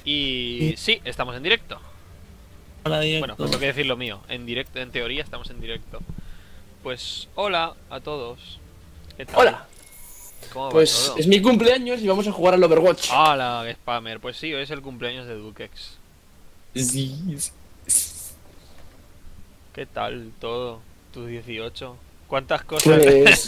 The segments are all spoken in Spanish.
Y sí, estamos en directo. Hola, Bueno, directo. pues tengo que decir lo mío. En directo, en teoría estamos en directo. Pues hola a todos. ¿Qué tal? Hola. ¿Cómo va Pues todo? es mi cumpleaños y vamos a jugar al Overwatch. Hola, spammer. Pues sí, hoy es el cumpleaños de Dukex. Sí. ¿Qué tal todo? Tus 18. ¿Cuántas cosas? Pues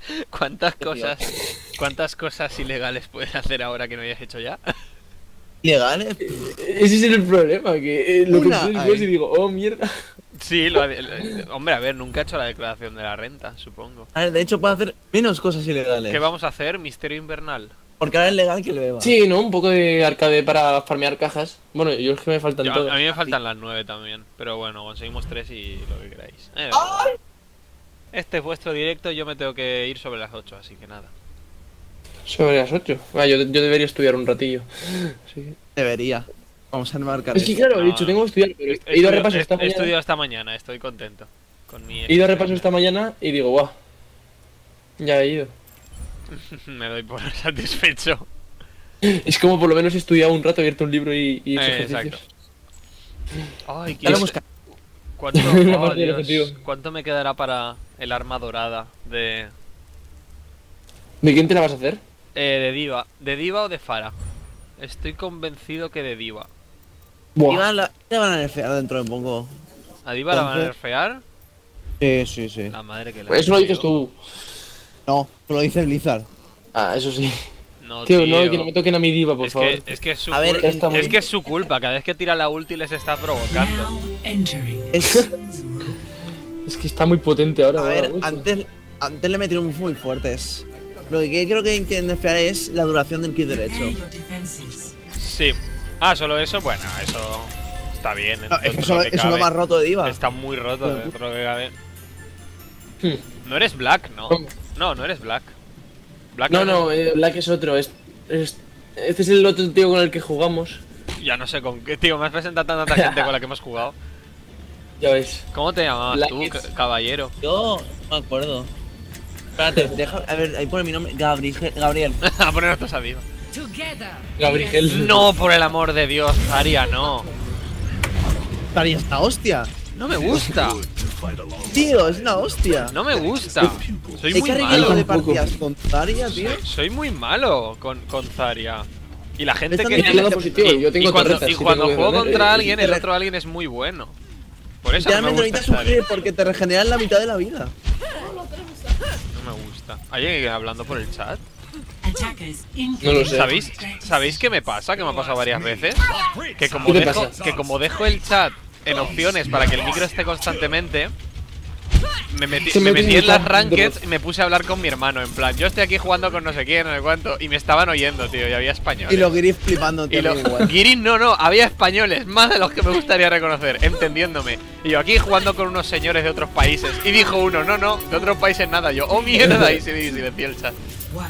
¿Cuántas cosas ilegales puedes hacer ahora que no hayas hecho ya? ¿Legales? ese es el problema, que lo Una, pensé después ay. y digo, oh mierda. Sí, hombre, a ver, nunca he hecho la declaración de la renta, supongo. A ver, de hecho puede hacer menos cosas ilegales. ¿Qué vamos a hacer? Misterio invernal. Porque ahora es legal que lo beba. Sí, ¿no? Un poco de arcade para farmear cajas. Bueno, yo es que me faltan todas. A mí me faltan las 9 también, pero bueno, conseguimos 3 y lo que queráis. Este es vuestro directo, yo me tengo que ir sobre las 8, así que nada. Sobre las 8. Yo debería estudiar un ratillo. Sí. Debería. Vamos a enmarcar Es que esto. claro, he dicho, tengo que estudiar, pero he ido a repaso esta He mañana. estudiado esta mañana, estoy contento con mi He ido a repaso esta mañana y digo, guau. Ya he ido. Me doy por satisfecho. Es como por lo menos he estudiado un rato, he abierto un libro y he hecho ejercicios. Exacto. Ay, Ya lo hemos ¿Cuánto, La oh, parte del Dios, objetivo. ¿cuánto me quedará para el arma dorada de ¿De quién te la vas a hacer? de Diva? ¿De Diva o de Fara? Estoy convencido que de Diva. Te van a nerfear dentro de poco. ¿A Diva la van a Entonces- nerfear? Sí. La madre que le Eso lo dices tú. No, lo dice Blizzard. Ah, eso sí. No, Tío, tío. no, que no me toquen a mi diva, por Es favor. que es su A ver, culpa. está muy- Es que es su culpa. Cada vez que tira la ulti les está provocando. Es, Es que está muy potente ahora. a ver, mucho. antes le metieron muy fuertes. Lo que creo que hay que nerfear es la duración del kit derecho. Sí. Ah, solo eso. Bueno, eso está bien. No, es que dentro de eso es lo cabe. más roto de Diva. Está muy roto dentro de lo que cabe. Hmm. No eres Black, ¿no? ¿Cómo? No eres Black. Black No, Black es otro. Este es el otro tío con el que jugamos. Ya no sé con qué, tío. Me has presentado tanta gente con la que hemos jugado. Ya ves. ¿Cómo te llamabas Black tú, is- caballero? Yo no me acuerdo. Espérate, a ver, ahí pone mi nombre. Gabriel. A ponernos todos a Diva. Gabriel. No, por el amor de Dios, Aria, no. Estaría esta hostia. No me gusta. Tío, es una hostia. No me gusta. Soy He muy cargado malo. de Tampoco. partidas con Zarya, tío. Soy muy malo con Zarya. Y la gente Están que. diciendo El lado positivo, yo tengo torretas, y sí cuando tengo que juego ganar, contra alguien, el te- otro alguien es muy bueno. Por eso no me Literalmente gusta necesitas un Zarya. heal porque te regeneran la mitad de la vida. No me gusta. ¿Hay alguien hablando por el chat? No lo sé. ¿Sabéis qué me pasa? Que me ha pasado varias veces. Que como, ¿Qué te dejo, pasa? que como dejo el chat en opciones para que el micro esté constantemente, me metí en las rankeds y me puse a hablar con mi hermano. En plan, yo estoy aquí jugando con no sé quién, no sé cuánto. Y me estaban oyendo, tío, y había españoles. Y los guiris flipando, Y tío. lo, igual. Guiris, no, había españoles, más de los que me gustaría reconocer, entendiéndome. Y yo aquí jugando con unos señores de otros países. Y dijo uno, no, de otros países nada. Yo, oh mierda, y silencié el chat.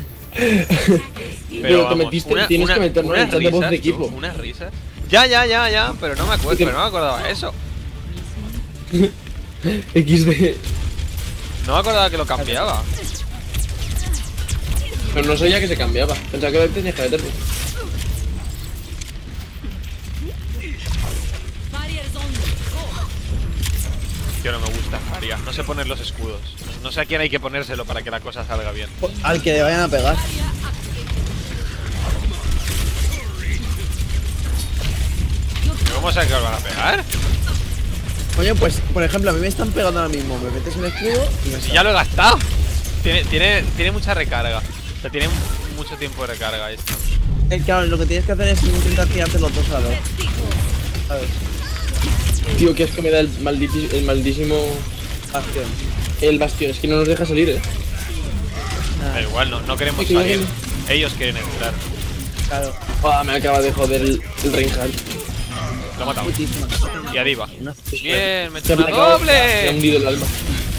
Pero te metiste, tienes que meternos en el chat de voz de equipo. Unas risas. Ya, pero no me acuerdo, pero no me acordaba de eso. XD. No me acordaba que lo cambiaba. Pero no sabía que se cambiaba. Pensaba que tenías que meterte. Tío, no me gusta Faria. No sé poner los escudos. No sé a quién hay que ponérselo para que la cosa salga bien. Al que le vayan a pegar. ¿Cómo sé que os van a pegar? Coño, pues, por ejemplo, a mí me están pegando ahora mismo. Me metes el escudo y me Si ya lo he gastado. Tiene mucha recarga. O sea, tiene mucho tiempo de recarga esto. Claro, lo que tienes que hacer es intentar tirarte los dos a la vez. ¿Sabes? Tío, que es que me da el maldísimo. Acción. El bastión. Es que no nos deja salir, Da igual, no queremos Sí, que salir. viene. Ellos quieren entrar. Claro. Me acaba de joder el Reinhardt. Lo he matado. Putísima. Y a Diva. Una- Bien, me he Se hecho me una Me ha doble. hundido el alma.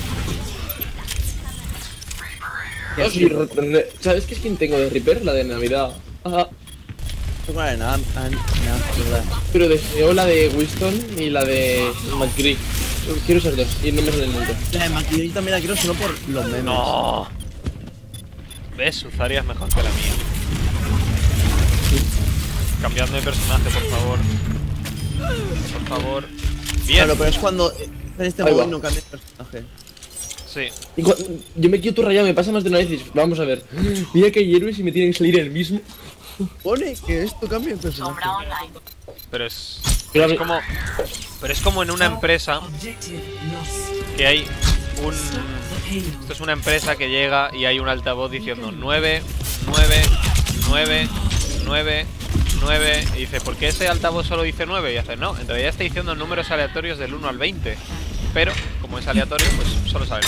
Oh, sí, ¿Sabes qué skin tengo de Reaper? La de Navidad. Ajá. Tengo la de nada, verdad. Pero deseo la de Winston y la de McCree. Quiero esas dos y no me salen nunca. La de Maquillage también la quiero solo por los memes. No. ¿Ves? Su Zarya es mejor que la mía. Cambiadme de personaje, por favor. Por favor. Bien. Claro, pero es cuando en este Ahí modo va. no cambia el personaje. Sí. Yo me quedo todo rayado, me pasa más de una vez y vamos a ver. Mira que hay héroes y me tienen que salir el mismo. Pone que esto cambia el personaje. Pero es Pero a ver- como. Pero es como en una empresa que hay un. Esto es una empresa que llega y hay un altavoz diciendo 9, 9, 9, 9, 9. Y dice, ¿por qué ese altavoz solo dice 9? Y hace, no, en realidad está diciendo números aleatorios del 1 al 20. Pero, como es aleatorio, pues solo sale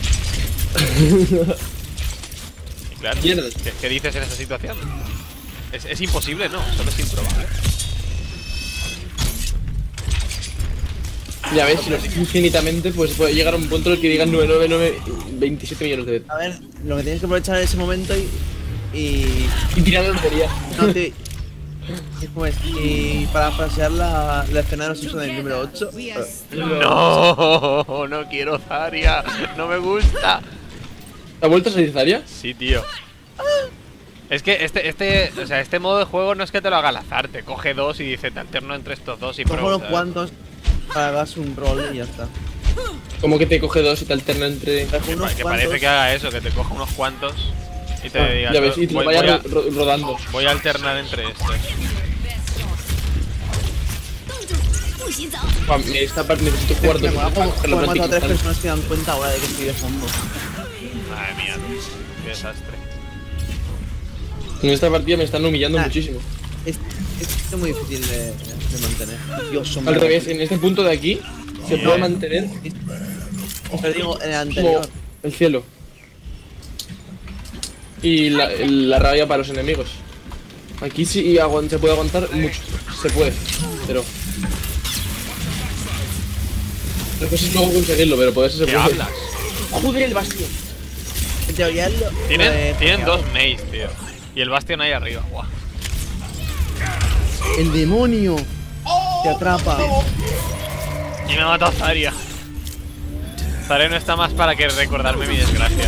9. Y claro, Mierda. ¿qué dices en esa situación? Es imposible, no, solo es improbable. Ya ves, si lo haces infinitamente, pues puede llegar a un punto en el que digan 999 27 millones de veces. A ver, lo que tienes que aprovechar en ese momento y Y tirar la lotería. no te- y como es, y para frasear la escena de los Simpsons del número 8. No, no quiero Zarya, no me gusta. ¿Ha vuelto a salir Zarya? Sí, tío. Es que este modo de juego no es que te lo haga al azar, te coge dos y dice te alterno entre estos dos y Cojo pro. unos ¿sabes? cuantos para que hagas un rol y ya está. Como que te coge dos y te alterna entre. Cojo unos Que cuantos. parece que haga eso, que te coja unos cuantos y te diga. Ya ves, y te lo voy, vaya a, rodando. voy a alternar entre estos. En esta parte necesito jugar Me dos. mola como para la he matado a tres práctica. personas que dan cuenta ahora de que estoy de fondo. Madre mía, qué desastre. En esta partida me están humillando Ah. muchísimo. Es muy difícil de mantener. Dios, son Al revés, en este punto de aquí se puede mantener Te digo, en el como anterior. el cielo. Y la rabia para los enemigos. Aquí sí se puede aguantar mucho. Se puede, pero. La cosa es luego conseguirlo, pero poderse se ¿Qué puede. hablas? Joder, el bastión. En teoría es lo- Tienen dos maze, tío. Y el Bastion ahí arriba, guau. El demonio te atrapa. Y me ha matado Zarya. Zarya no está más para que recordarme mi desgracia.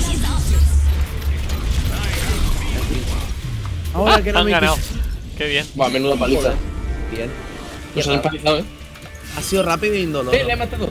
Ahora que no Han me ganado. quis- Qué bien. Va, menuda paliza. Bien. Nos han empalizado, Ha sido rápido y indoloro. Le he matado!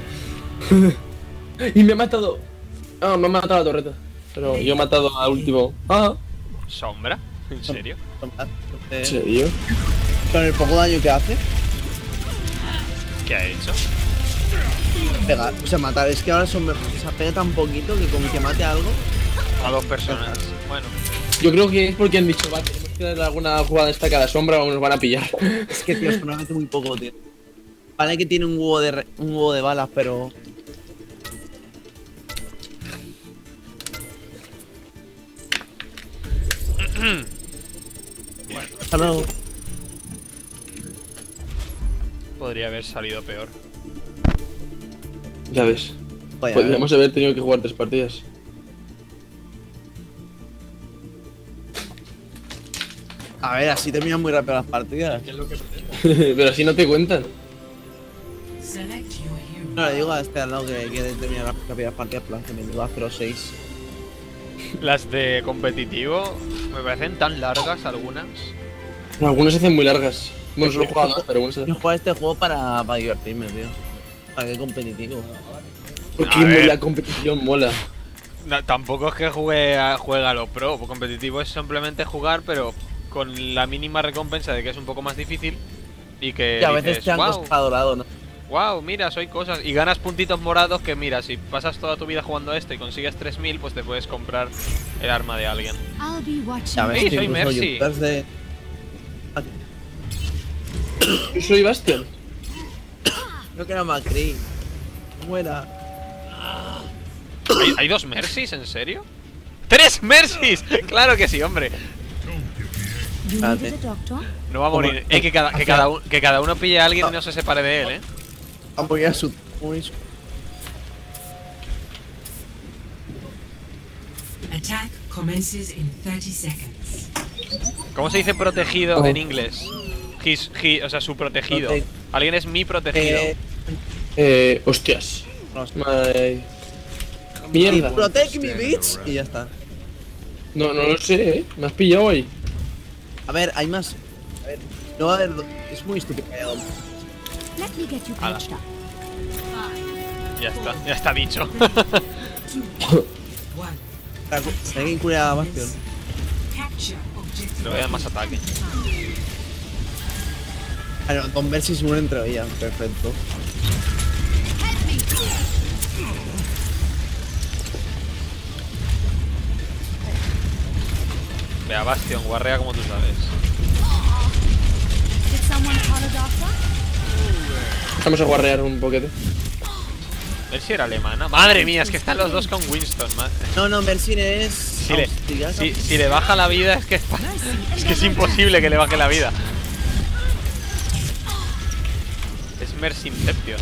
Y me ha matado. Ah, me ha matado la torreta. Pero yo he matado al último. Ah, ¿Sombra? ¿En serio? ¿en serio? Con el poco daño que hace, ¿Qué ha hecho? pegar, o sea, matar. Es que ahora son, o sea, pega tan poquito que con que mate algo. A dos personas. Bueno. Yo creo que es porque han dicho, va, tenemos que darle alguna jugada destacada sombra o nos van a pillar. Es que, tío, es que no mete muy poco, tío. Vale que tiene un huevo de balas, pero. Hasta luego. Podría haber salido peor. Ya ves. Vaya, Podríamos haber tenido que jugar 3 partidas. a ver, así terminan muy rápido las partidas. Pero así no te cuentan. No le digo a este al lado que quiere terminar rápido las partidas, plan que me digo a 0-6. Las de competitivo me parecen tan largas algunas. Algunas se hacen muy largas. Bueno, solo he jugado dos, pero algunas se Yo hacen. juego a este juego para divertirme, tío. Para que competitivo. Porque A ver. la competición mola. No, tampoco es que juegue a lo pro. Competitivo es simplemente jugar, pero con la mínima recompensa de que es un poco más difícil. Y que Y a veces dices, te han wow, costado dorado, ¿no? wow, mira, soy cosas. Y ganas puntitos morados que, mira, si pasas toda tu vida jugando a este y consigues 3000, pues te puedes comprar el arma de alguien. Ya ves, Sí, que soy incluso Mercy. youtubers de. Yo soy Bastion. Creo que era Macri. ¿Cómo era? ¿Hay dos Mercies? ¿En serio? ¡3 Mercies! ¡Claro que sí, hombre! Espérate. No va a morir. Que cada uno pille a alguien y no se separe de él, ¿eh? Ah, porque era su. Uy, su- Attack commences in 30 seconds. ¿Cómo se dice protegido Oh. en inglés? O sea, su protegido. Protect. Alguien es mi protegido. Hostias. no, Madre. Mierda. Protect me, bitch. Y ya está. No lo sé, ¿eh? Me has pillado ahí. A ver, hay más. A ver, no va a haber. Es muy estúpido. Let me get you Ala. patched up. Ya está dicho. Alguien cura a Bastion. Capture objective. Le voy a dar más ataque. Claro, con Mercy se une entre ellas. Perfecto. Vea, Bastion, guarrea como tú sabes. Did someone call a doctor? Vamos a guarrear un poquete. A ver si era alemana. Madre mía, es que están los dos con Winston. No, Mercy es. Si le baja la vida, es que es imposible que le baje la vida. Es Mercy Inception.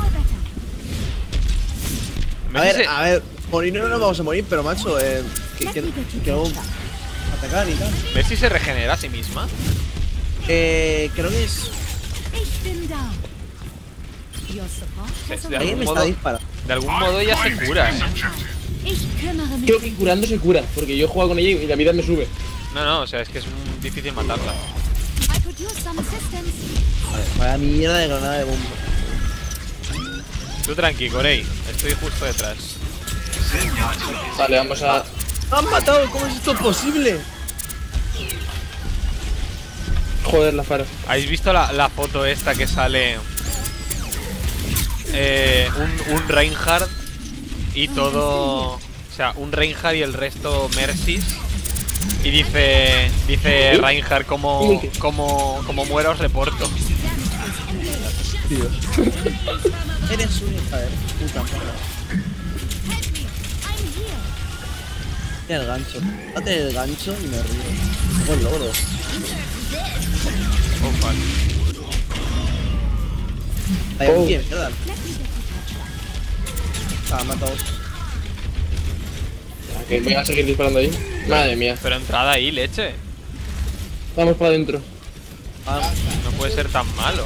A ver, morir no nos vamos a morir, pero macho, que hago atacar y tal. Mercy se regenera a sí misma. Creo que es. Ich bin da. Your support has De Alguien algún me está modo, disparando. de algún modo ella se cura, Ich kümmere mich. Creo que curando se cura, porque yo he jugado con ella y la vida me sube. No, o sea, es que es difícil matarla. I could use some assistance. Vaya mierda de granada de bomba. Tú tranqui, Corey. Estoy justo detrás. Vale, vamos a. ¡Me han matado! ¿Cómo es esto posible? Joder, la fara. ¿Habéis visto la foto esta que sale? Un Reinhardt y todo. O sea, un Reinhardt y el resto Mercys. Y dice Reinhardt como muera os reporto. Tío. Eres un hija de puta madre. Mira el gancho. Date el gancho y me río. Buen logro. Oh, fuck. Hay un pie, ¿verdad? Ah, matado. Que voy a seguir disparando ahí. Madre mía. Pero entrada ahí, leche. Vamos para adentro. Ah, No puede ser tan malo.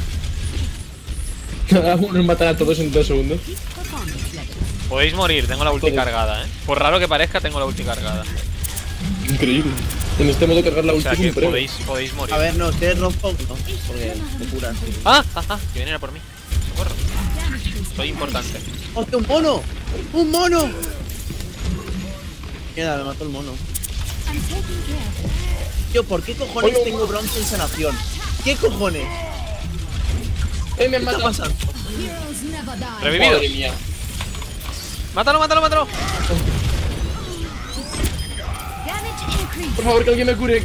Nos matan a todos en 2 segundos. Podéis morir, tengo la ulti cargada, Por raro que parezca, tengo la ulti cargada. Increíble. En este modo cargar la O ulti sea es que un premio. podéis morir. a ver, no, ustedes rompo, no, porque te curan. ¡Ah! Que vienen a por mí. Socorro. Soy importante. ¡Hostia, un mono! ¡Un mono! Mira, me mató el mono. I'm taking care. Tío, ¿por qué cojones Oye, tengo bronce en sanación? ¿Qué cojones? Me ¿Qué han está matado. pasando? Heroes never die. Revividos. Madre mía. ¡Mátalo! Damage increase. Por favor, que alguien me cure.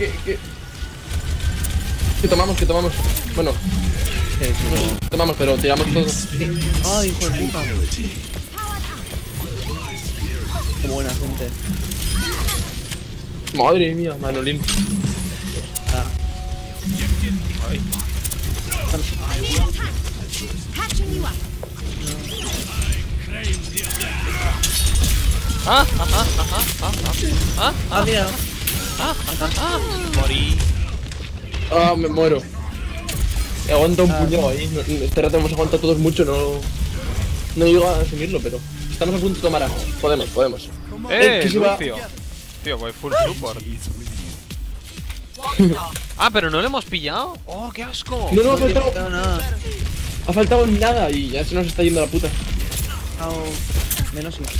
Que tomamos. Bueno, tomamos, pero tiramos todos. Ay, hijo de puta. Qué buena gente. Madre mía, Manolín. Ah, Ay. Patching you up. mira. Morí. Ah, me muero. Aguanta un puñado ahí. Este rato hemos aguantado todos mucho, no llego a asumirlo, pero estamos a punto de tomar agua. Podemos. que se va. Lucio. Tío, voy full support. Pero no lo hemos pillado. Oh, qué asco. No, ha No faltado, tengo nada. ha faltado nada y ya se nos está yendo la puta. Au, menos uno.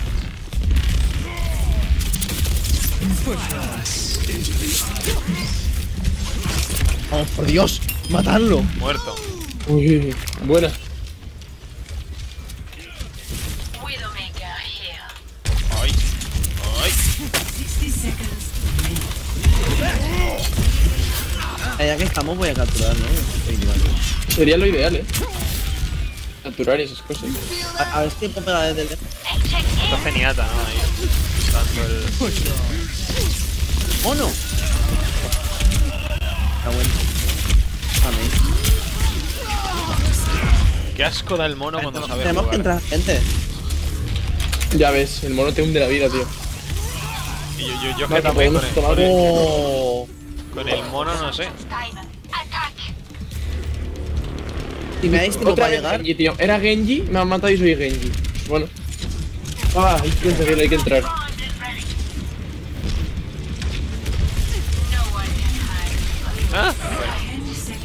Vamos, por Dios, matadlo. Muerto. Uy, buena. Ay. Ay. 60 seconds. Ya que estamos, voy a capturar, ¿no? Sería lo ideal, capturar esas cosas. A ver si puedo pegar desde el lejos. Está geniata, ¿no? Ahí. Dando el. ¡Mono! Está bueno. Amén. Qué asco da el mono cuando sabe Tenemos que jugar. entrar, gente. Ya ves, el mono te hunde la vida, tío. Y yo que Vale, también podemos tomar. ¡Oh! con el mono no sé. Si me dais tiempo Otra para vez llegar. Genji, tío. Era Genji, me han matado y soy Genji. Bueno. Hay que conseguirlo, hay que entrar. Ah, bueno.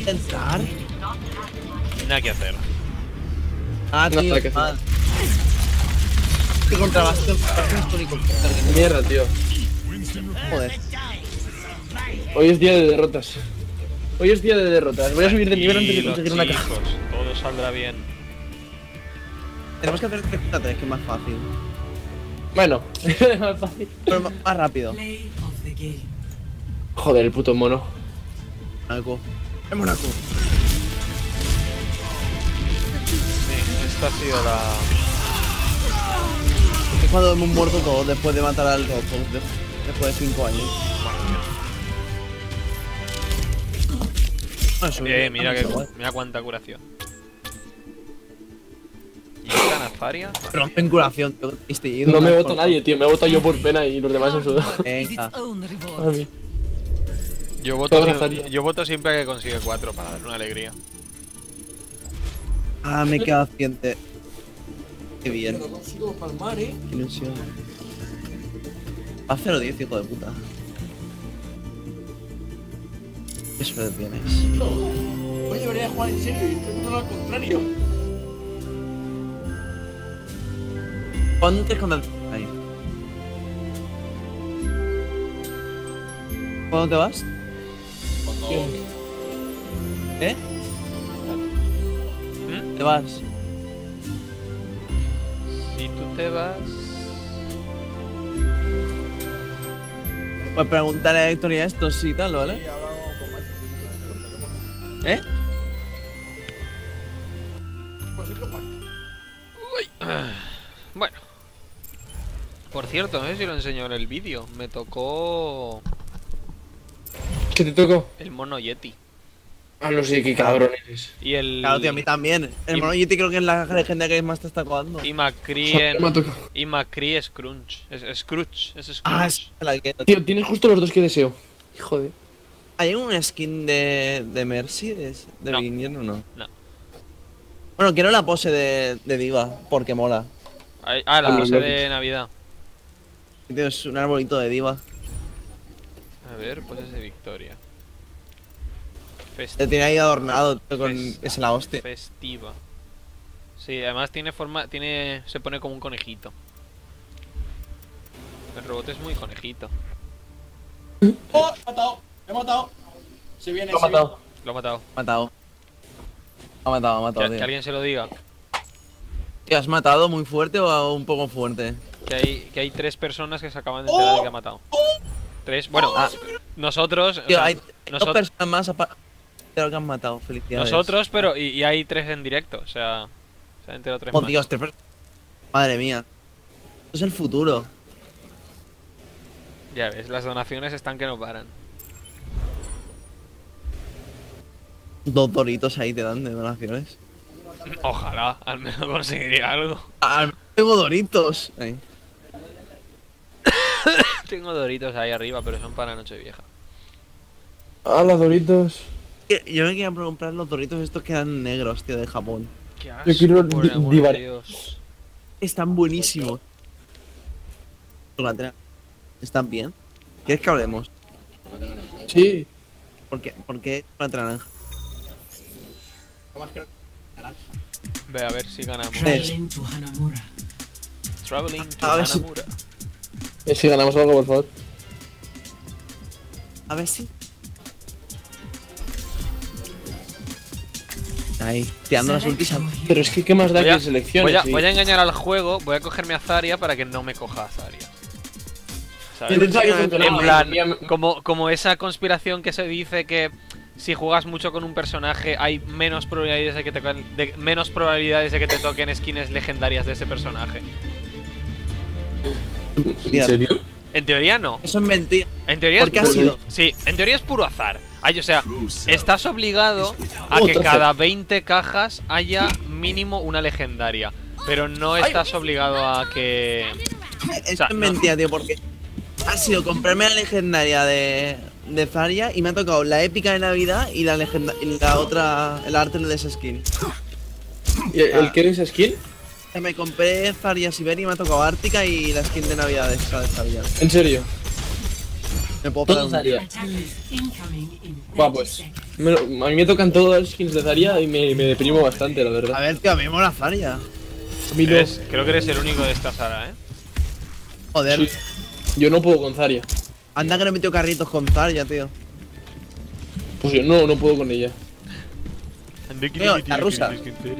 ¿Entrar? Nada que hacer. Ah, No, tío, hay que hacer. mal. ¿Qué contrabaste? Mierda, tío. Joder. Hoy es día de derrotas. Hoy es día de derrotas. Voy a subir de nivel antes de Tranquilos, conseguir una caja. chicos, todo saldrá bien. Tenemos que hacer 3 contra 3, que es más fácil. Bueno, más fácil. Pero más rápido. Play of the game. Joder, el puto mono. Monaco. Es Monaco. Sí, esta ha sido la... Es cuando hemos muerto todos después de matar al rojo. Después de 5 años. Mira cuánta curación. ¿Y esta Nazaria? Rompen curación, tío. No me vota nadie, tío. Me vota yo por pena y los demás en su. Venga. Yo voto siempre que consigue 4 para darle una alegría. Ah, me queda paciente. Qué bien. Qué ilusión. Va a 0-10, hijo de puta. Qué suerte tienes. Oye, debería jugar en serio y no al contrario. ¿Cuánto con el... Ahí. ¿Cuándo te vas? ¿Eh? ¿Mm? ¿Te vas? Si tú te vas... Pues preguntarle a Héctor y a estos y tal, ¿vale? ¿Eh? Bueno. Por cierto, no sé si lo enseño en el vídeo. Me tocó... ¿Qué te tocó? el mono Yeti. Ah, no sé, qué cabrón eres. Y el... Claro, tío, a mí también. El mono Yeti creo que es la legendaria que más te está jugando. Y McCree en... Me ha tocado. Y McCree es Scrunch. Es Scrooge. Es Scrooge. Ah, es la que... Tío, tienes justo los dos que deseo. Hijo de. ¿Hay un skin de Mercy de No. invierno o no? No. Bueno, quiero la pose de Diva, porque mola. Ah, la Con pose los de lobbies. Navidad. Tío, es un arbolito de Diva. A ver, poses de Victoria. Te tiene ahí adornado, tío, con... Fes- es la hostia. Festiva. Sí, además tiene forma... Se pone como un conejito. El robot es muy conejito. ¡Oh! ¡Me ha matado! ¡Me ha matado! Se viene, Lo ha se viene. matado. Lo ha matado. Ha matado, Que tío. alguien se lo diga. ¿Tío, has matado muy fuerte o un poco fuerte? Que hay 3 personas que se acaban de enterar de que ha matado. 3, bueno, nosotros... o Tío, sea, hay dos personas más aparte de lo que han matado. Felicidades. nosotros, pero... Y hay 3 en directo, o sea... Se han enterado 3 Oh, más. Dios, 3 personas. Madre mía. Esto es el futuro. Ya ves, las donaciones están que no paran. 2 doritos ahí te dan de donaciones. Ojalá, al menos conseguiría algo. Ah, tengo doritos. Ahí. Tengo doritos ahí arriba, pero son para Nochevieja. Ah, los doritos. Yo me quería comprar los doritos estos que eran negros, tío, de Japón. Qué Yo quiero asco, por el amor de divar. Dios. Están buenísimos. ¿Están bien? ¿Quieres que hablemos? Sí. ¿Por qué chocolate naranja? Ve a ver si ganamos. Traveling to Hanamura. Traveling to A ver si- Hanamura. Si ganamos algo, por favor. A ver si. Ahí, tirando las ultis. Pero es que, ¿qué más da que selecciones? voy a engañar al juego, voy a cogerme a Zarya para que no me coja a Zarya. ¿Sabes? Yo pensaba que funcionaba, En plan, ya me- como esa conspiración que se dice que si juegas mucho con un personaje hay menos probabilidades de que te toquen skins legendarias de ese personaje. ¿En serio? En teoría no. Eso es mentira. En teoría ¿Por qué ha sido? Sí, en teoría es puro azar. O sea, estás obligado a que Otra cada 20 cajas haya mínimo una legendaria. Pero no estás obligado a que... Eso O sea, es no. mentira, tío, porque ha sido comprarme la legendaria de Zarya y me ha tocado la épica de Navidad y la otra, el arte de esa skin. ¿Y el que es skin? Me compré Zarya Siberia y me ha tocado Ártica y la skin de Navidad de esa de Zarya. ¿En serio? Me puedo pegar Todo un... Zarya. Attackers incoming in 30 Buah, pues. seconds. A mí me tocan todas las skins de Zarya y me deprimo bastante, la A verdad. ver, tío, a mí me mola Zarya. A mí no. Creo que eres el único de esta sala, ¿eh? Joder, Sí. Yo no puedo con Zarya. anda que no he metido carritos con Zarya, tío. Pues yo no puedo con ella. Tío, la rusa.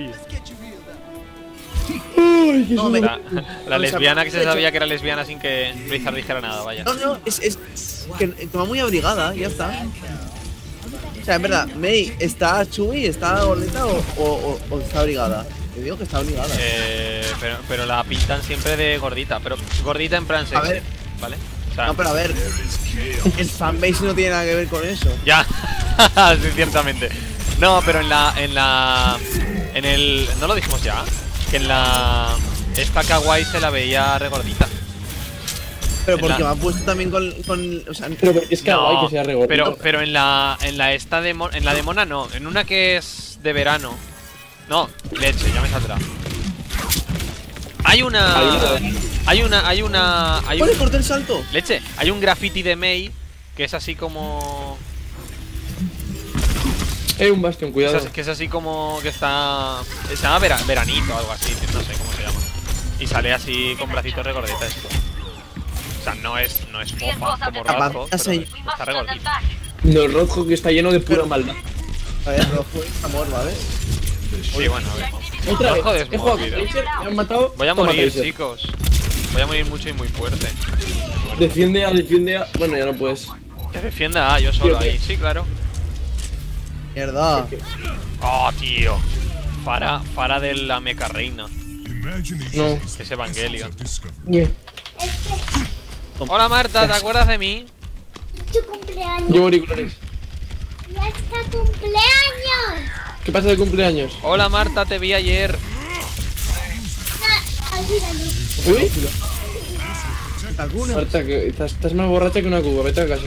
No, La lesbiana que se sabía que era lesbiana sin que Blizzard dijera nada, vaya. No, es que va muy abrigada, ya está. O sea, en verdad, Mei, ¿está chubby, está gordita o está abrigada? Te digo que está abrigada. Pero la pintan siempre de gordita, pero gordita en plan sexy, ver. ¿vale? O sea, No, pero a ver, el fanbase no tiene nada que ver con eso. ya, sí, ciertamente. No, pero en el, no lo dijimos ya, que en la esta kawaii se la veía regordita. Pero En porque la- me ha puesto también con o sea, Pero es que guay que sea regordito. pero en la esta de en la de Mona no, en una que es de verano. No, leche, ya me saldrá. Hay ¡Vale, corté el salto! leche, hay un graffiti de Mei que es así como Un Bastion, cuidado. que es así como que está se llama veranito o algo así, no sé cómo se llama. Y sale así con bracitos regorditas. O sea, no es fofa como Radko, pero está regordito. No, el rojo que está lleno de pura maldad. A ver, rojo es amor, ¿vale? Sí, bueno, a ver. Otra Rojo vez, he jugado desmovido. con Tracer, me han matado. Voy a toma morir, Tracer. chicos. Voy a morir mucho y muy fuerte. Defiende a. Bueno, ya no puedes. Que defienda yo solo ahí, sí, claro. Mierda. Oh, tío. Para de la meca reina. No. Que es Evangelion. Yeah. Hola Marta, ¿te acuerdas de mí? Tu cumpleaños. Llevo auriculares. Ya está cumpleaños. ¿Qué pasa de cumpleaños? Hola Marta, te vi ayer. Olvídalo. Uy, ¿Alguna? Marta, que estás más borracha que una cuba, vete a casa.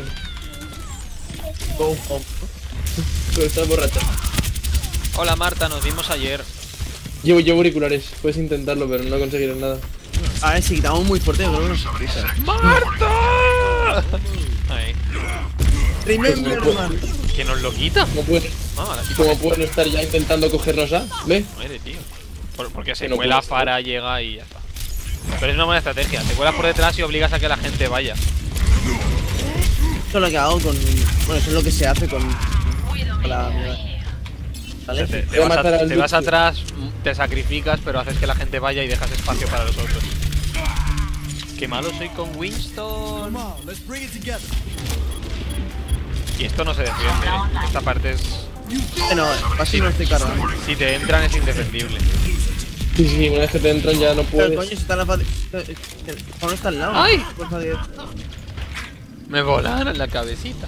Pero estás borracha. Hola Marta, nos vimos ayer. Llevo auriculares, puedes intentarlo, pero no conseguirás nada. A ver, si quitamos muy fuerte, yo creo que nos sorpresa. ¡Marta! Ahí. Remember, man. ¿Que nos lo quita? ¿Cómo pueden, Ah, la cómo pueden estar ya intentando cogernos a? ¿Ve? Madre, tío. Porque se Que no cuela puedes, Fara, llega y ya está. Pero es una buena estrategia. Te cuelas por detrás y obligas a que la gente vaya. Eso es lo que hago con... Bueno, eso es lo que se hace con la mierda. ¿Vale? Te Voy a vas, matar al te vas Lucio. atrás, te sacrificas, pero haces que la gente vaya y dejas espacio para los otros. Qué malo soy con Winston. Y esto no se defiende, ¿eh? Esta parte es... No, así no estoy cargando. Si te entran es indefendible. Sí, sí, una vez que te entran ya no Pero puedes. coño, si está en la fase... No está al lado. ¡Ay! Fuerza 10. Me volaron la cabecita.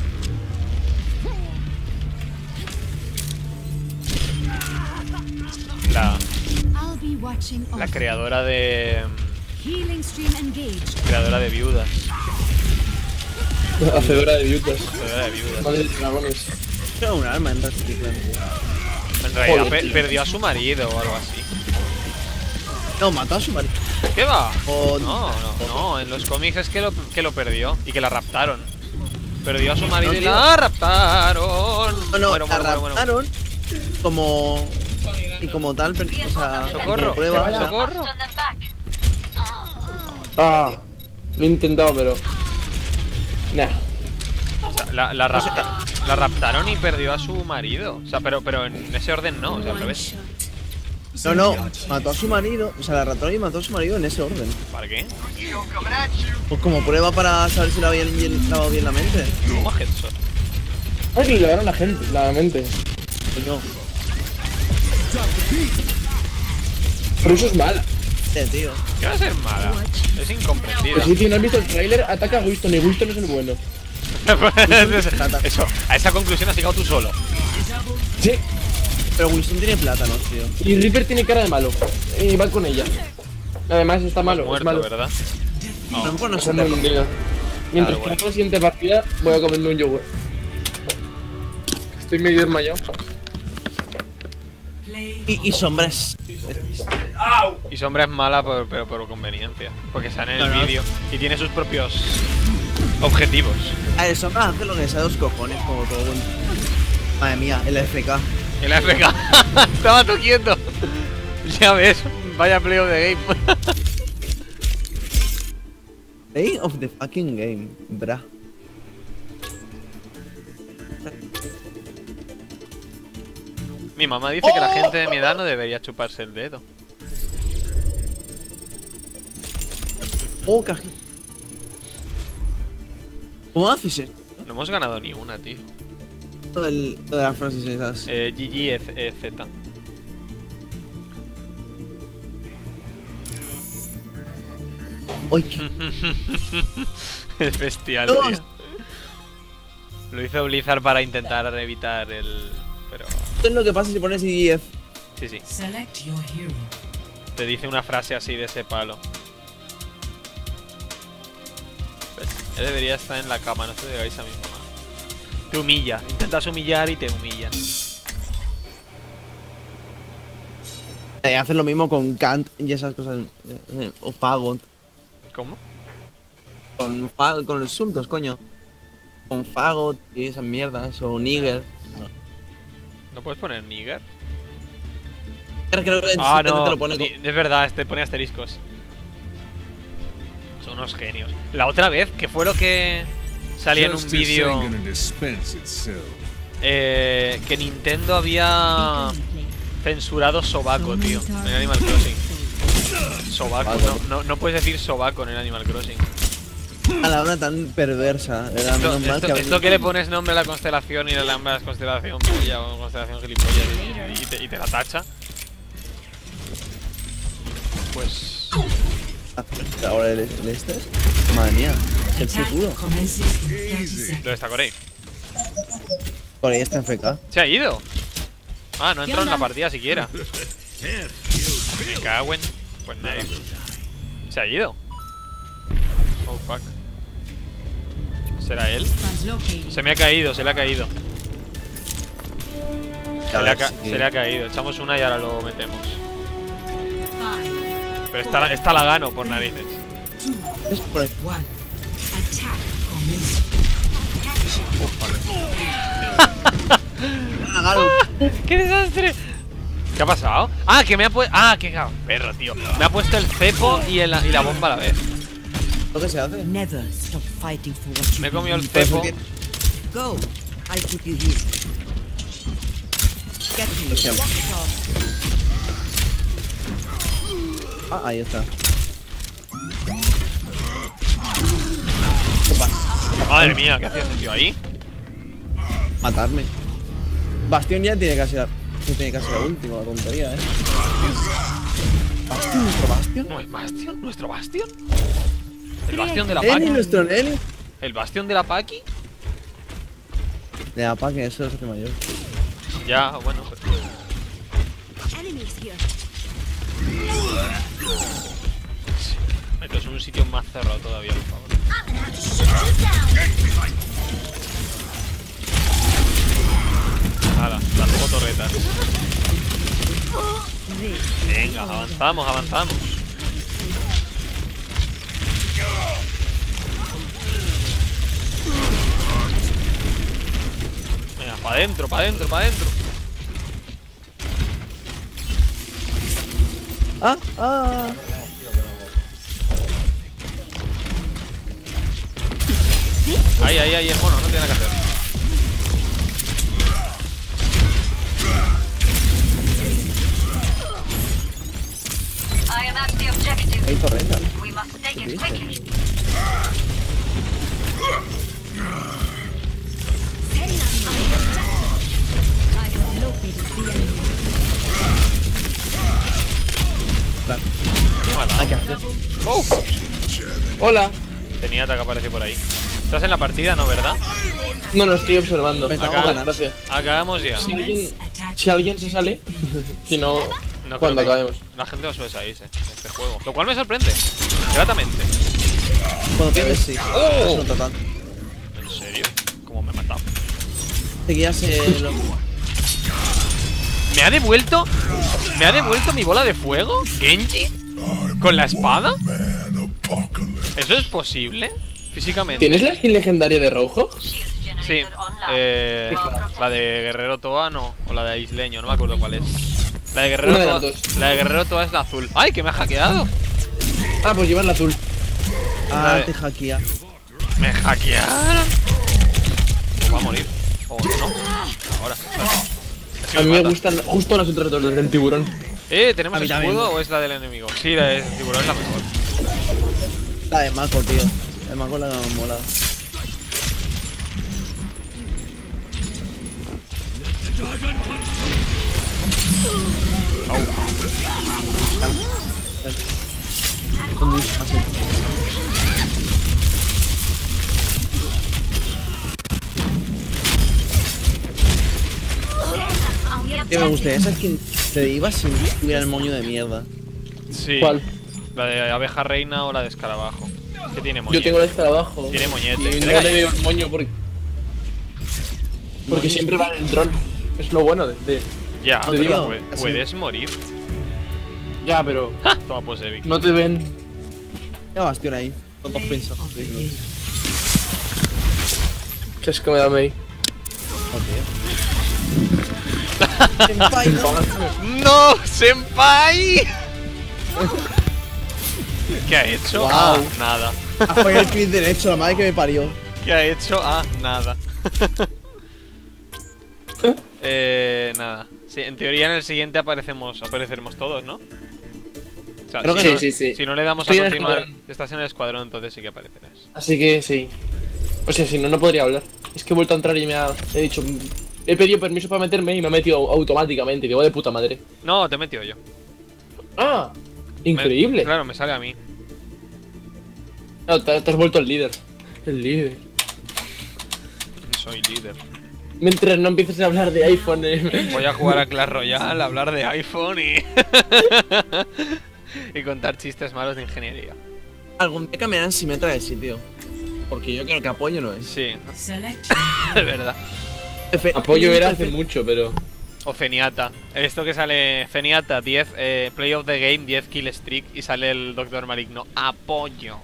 I'll be watching La over. creadora de... Healing stream engaged. Creadora de viudas. Hacedora de viudas. Creadora de viudas. Madre de dragones. Tengo un arma en reciclante. En realidad Joder, perdió a su marido o algo así. No, mató a su marido. ¿Qué va? O- No, en los cómics es que lo perdió y que la raptaron. Perdió a su marido No, y tío. la raptaron. No, Bueno, la bueno, bueno. raptaron como... Y como tal, o sea... Socorro, como prueba, o sea, socorro. Ah, lo he intentado, pero. Nah. O sea, la raptaron y perdió a su marido. O sea, pero en ese orden no, o sea, al revés. No, mató a su marido, o sea, la raptaron y mató a su marido en ese orden. ¿Para qué? Pues como prueba para saber si le había lavado bien la mente. ¿Cómo headshot? Ay, que le llevaron la mente. Coño, Pero eso es mala. tío. ¿Qué va a ser mala? Es incomprendida. Pues sí, tío, ¿no has visto el trailer? Ataca a Winston y Winston es el bueno. Eso, a esa conclusión has llegado tú solo. Sí. Pero Wilson tiene plátanos, tío. Y Reaper tiene cara de malo. Y va con ella. Además está malo. es Muerto, malo. ¿verdad? A lo mejor no Eso se no te... lo entiendo. Mientras Claro, que la siguiente partida voy a comerme un yogur. Estoy medio desmayado. Play Y sombras. Y Sombra es mala pero por conveniencia. Porque sale en el No, no. vídeo y tiene sus propios Objetivos. A ver, Sombra hace lo que sea de los cojones, como todo buen. Madre mía, el FK. El AFK. Estaba tú quieto. Ya ves, vaya play of the game. Play of the fucking game, bra. Mi mamá dice que la gente de mi edad no debería chuparse el dedo. Oh, cají. ¿Cómo haces eso? No hemos ganado ni una, tío. Lo de las frases esas. GGZ. Uy, Es bestial, No. tío. Lo hizo Blizzard para intentar evitar el... Pero... esto es lo que pasa si pones IF. Sí, sí. Select your hero. Te dice una frase así de ese palo. Pues, él debería estar en la cama, no te digáis a mi mamá. Te humilla, intentas humillar y te humillan. Hacer lo mismo con Kant y esas cosas. O Fagot. ¿Cómo? Con los asuntos, coño. Con Fagot y esas mierdas. O Nigger. ¿No puedes poner nigger? Creo que Ah, te no, lo pone con... es verdad, te pone asteriscos. Son unos genios. La otra vez, que fue lo que salía en un vídeo, que Nintendo había censurado sobaco, tío, en Animal Crossing. Sobaco, no puedes decir sobaco en el Animal Crossing. A la hora tan perversa. Era menos mal que Esto que le pones nombre a la constelación y le llamas constelación polla o constelación gilipollas y te la tacha. Pues... Ahora el este. Madre mía, el Attack futuro. commences in 30 seconds. ¿Dónde está Corey? Por ahí está FK. Se ha ido. Ah, no ha entrado en la partida siquiera. Me cago en... Pues nadie. Se ha ido. Oh, fuck. ¿Será él? Translocating. Se me ha caído, se le ha caído. A ver, sí. Se le ha caído. Echamos una y ahora lo metemos. Five, Pero está la gano por narices. Es por ahí. One. Attack commences. ¡Qué desastre! ¿Qué ha pasado? Ah, que me ha puesto... Ah, qué perro, tío. Me ha puesto el cepo y la bomba a la vez. ¿Lo que se hace? Never stop fighting for what you Me he comido el Pues cepo. porque- go. I keep you here. Get me. Lo siento. Walk it off. Ah, ahí está. Madre mía, ¿qué hacía ese tío ahí? Matarme. Bastión ya tiene casi la última tontería, ¿Bastión? ¿Nuestro Bastión? ¿No es Bastion? ¿Nuestro Bastion? ¿El Bastion de la Neni, Paki? nuestro Neni. ¿El Bastion de la Paki? De la pa' que eso se hace mayor. Ya, bueno, pues... enemies here. Esto es un sitio más cerrado todavía, por favor. Nada, las tengo torretas. Venga, avanzamos, avanzamos. Venga, para adentro, para adentro, para adentro. Ah, ah. Ahí, ahí, ahí, el mono, no tiene nada que hacer. Hay torreta. Qué mala. Hay que hacer. ¡Oh! Hola. Tenía que aparecer por ahí. Estás en la partida, ¿no, verdad? No, estoy observando. Pensaba Acá. ganar. Gracias. Acabamos ya. Si alguien se sale, si no, No cuando creo que- acabemos. La gente no suele salirse en este juego. Lo cual me sorprende. Gratamente. Cuando pierdes, sí. Oh. Eso no está tanto. ¿En serio? ¿Cómo me ha matado? Seguías lo... ¿Me ha devuelto? ¿Me ha devuelto mi bola de fuego? ¿Genji? ¿Con la espada? ¿Eso es posible? Físicamente. ¿Tienes la skin legendaria de Rojo? Sí. La de Guerrero Toa no. O la de Isleño, no me acuerdo cuál es. La de Guerrero Una de Toa. las dos. La de Guerrero Toa es la azul. ¡Ay, que me ha hackeado! Ah, pues llevas la azul. Ah, Vale. te hackea. ¡Me hackearon! O va a morir. O no. Ahora. Casi A mí me mata. gustan justo las otras dos, las del tiburón. ¿Tenemos A mí escudo también. o es la del enemigo? Sí, la de tiburón es la mejor. La de Mako, tío. La de Mako la que me mola. Que me gustaría esa skin de Diva si tuviera el moño de mierda. Sí. ¿Cuál? La de abeja reina o la de escarabajo. Que tiene Yo moñete. tengo la esta abajo. Tiene moñete. Y no le veo el moño porque siempre va en el dron. Es lo bueno de... Ya, Te pero digo, puedes morir. Ya, pero Toma pues Evic. no te ven. Ya bastión ahí. Con dos pinzas. Es que me da Mei. Senpai, no. ¡No! ¡Senpai! ¿Qué ha hecho? Wow. Ah, nada. Ha fallado el clic derecho, la madre que me parió. ¿Qué ha hecho? Ah, nada. Nada. Sí, en teoría en el siguiente apareceremos todos, ¿no? O sea, Creo que si no. no, Sí. Si no le damos Estoy a en el continuar, escuadrón. estás en el escuadrón, entonces sí que aparecerás. Así que sí. O sea, si no, no podría hablar. Es que he vuelto a entrar y he dicho... He pedido permiso para meterme y me ha metido automáticamente. Digo, de puta madre. No, te he metido yo. ¡Ah! Increíble. Claro, me sale a mí. No, te has vuelto el líder. El líder. Soy líder. Mientras no empieces a hablar de iPhone. Voy a jugar a Clash Royale, hablar de iPhone y... y contar chistes malos de ingeniería. Algún día cambiarán si me trae el sitio. Porque yo creo que apoyo no es. Sí, Select es verdad. Apoyo era hace mucho, pero... O Feniata. Esto que sale Feniata, 10, Play of the Game, 10 kill streak y sale el Doctor Maligno. Apoyo.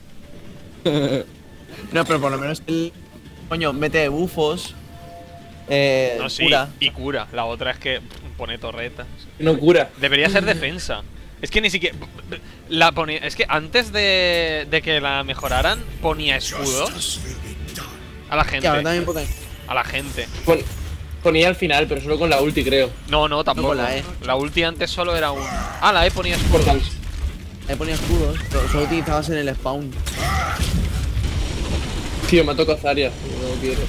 No, pero por lo menos el. Coño, mete bufos. No, sí, Cura. y cura. La otra es que pone torretas. No cura. Debería ser defensa. Es que ni siquiera... La ponía... Es que antes de que la mejoraran, ponía escudos a la Que gente. ahora también pone. A la gente. Ponía al final, pero solo con la ulti, creo. No, tampoco. con la E. La ulti antes solo era un... Ah, la E ponía escudos. Portal. Ahí ponía escudos. Pero solo utilizabas en el spawn. Tío, me ha tocado Zarya. No quiero.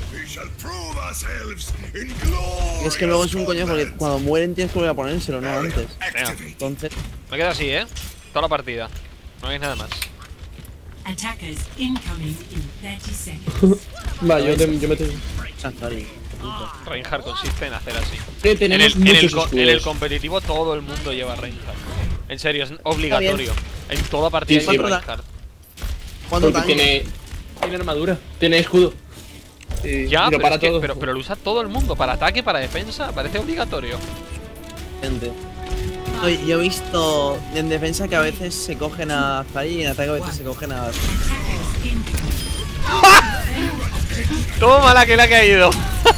Es que luego es un coño porque cuando mueren tienes que volver a ponérselo, no antes. Venga, Entonces. me quedo así, toda la partida. No hay nada más. attackers incoming in 30 seconds. Va, yo me tengo. Safari. Reinhardt consiste en hacer así. Tenemos En el muchos escudos. competitivo todo el mundo lleva Reinhardt. En serio, es obligatorio. En toda partida Sí, sí, lleva ¿cuánto da? Reinhardt. ¿Cuánto Porque daño? tiene armadura, tiene escudo. Ya, y lo pero, para es que- todo. pero lo usa todo el mundo. Para ataque, para defensa, parece obligatorio. Gente. No, yo he visto en defensa que a veces se cogen a Zari y en ataque a veces se cogen a. Attackers incoming. Toma la que le ha caído.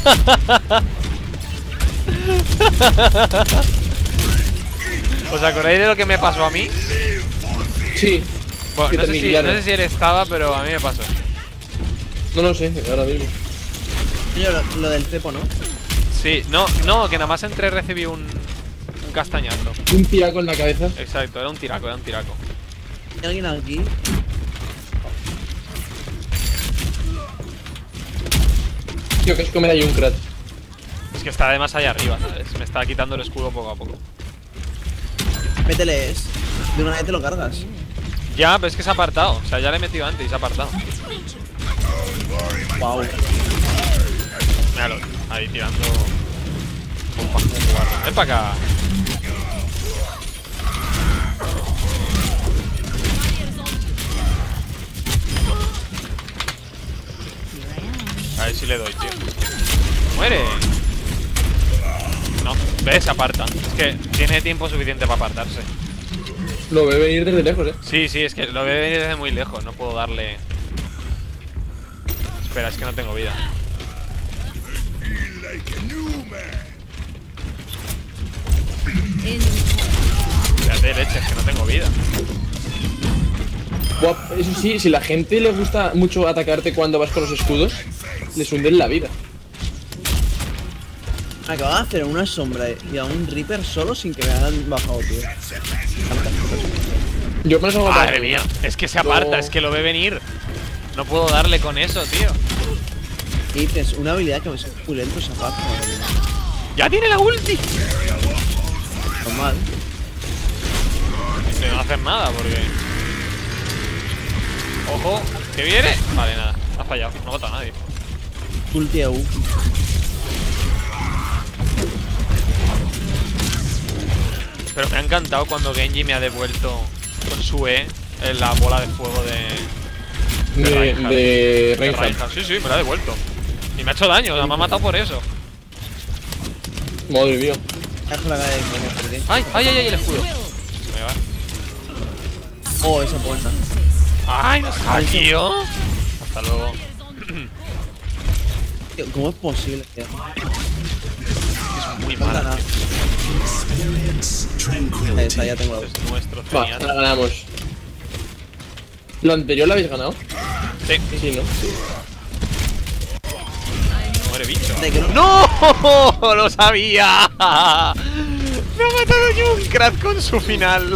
¿Os acordáis de lo que me pasó a mí? Sí. Bueno, Que no te sé aniquilaron. si él estaba, pero a mí me pasó. No lo sé, ahora mismo. Oye, lo del cepo, ¿no? Sí, no, que nada más entré recibí un castañazo. Un tiraco en la cabeza. Exacto, era un tiraco. ¿Hay alguien aquí? Tío, que es comer a Junkrat. Es que está además allá arriba, ¿sabes? Me está quitando el escudo poco a poco. Mételes. De una vez te lo cargas. Ya, pero es que se ha apartado. O sea, ya le he metido antes y se ha apartado. Wow. Míralo, ahí tirando. Ven para acá. A ver si le doy, tío. ¡Muere! No, ves, se aparta. Es que tiene tiempo suficiente para apartarse. Lo ve venir desde lejos, Sí, es que lo veo venir desde muy lejos. No puedo darle. Espera, es que no tengo vida. Espérate, leche, es que no tengo vida. Buah, eso sí, si la gente le gusta mucho atacarte cuando vas con los escudos, les hunden la vida. Acababa de hacer una sombra y a un Reaper solo sin que me hayan bajado, tío. Yo me los hago Madre mía, es que se aparta, es que lo ve venir. No puedo darle con eso, tío. Y tienes una habilidad que me es muy lento esa paz, madre mía. ¡Ya tiene la ulti! Normal. No hacer nada porque... ¡Ojo! ¿Que viene? Vale, nada, ha fallado, no ha matado a nadie. Ulti EU. Pero me ha encantado cuando Genji me ha devuelto con su E en la bola de fuego de Reinhardt. Sí, sí, me la ha devuelto. Y me ha hecho daño, o sea, me ha matado por eso. Madre mía. Dejo la cara de que ¡Ay, ay, ay, ay, el escudo! Se me va. Oh, esa puerta. ¡Ay, nos hackeó! Hasta luego. Tío, ¿cómo es posible, tío? Es muy No pasa mala. nada. Ahí está, ya tengo la Es nuestro Va, genial. la ganamos. ¿Lo anterior lo habéis ganado? Sí, Sí, ¿no? muere bicho. De que no- ¡No! ¡Lo sabía! ¡Me ha matado Junkrat con su final!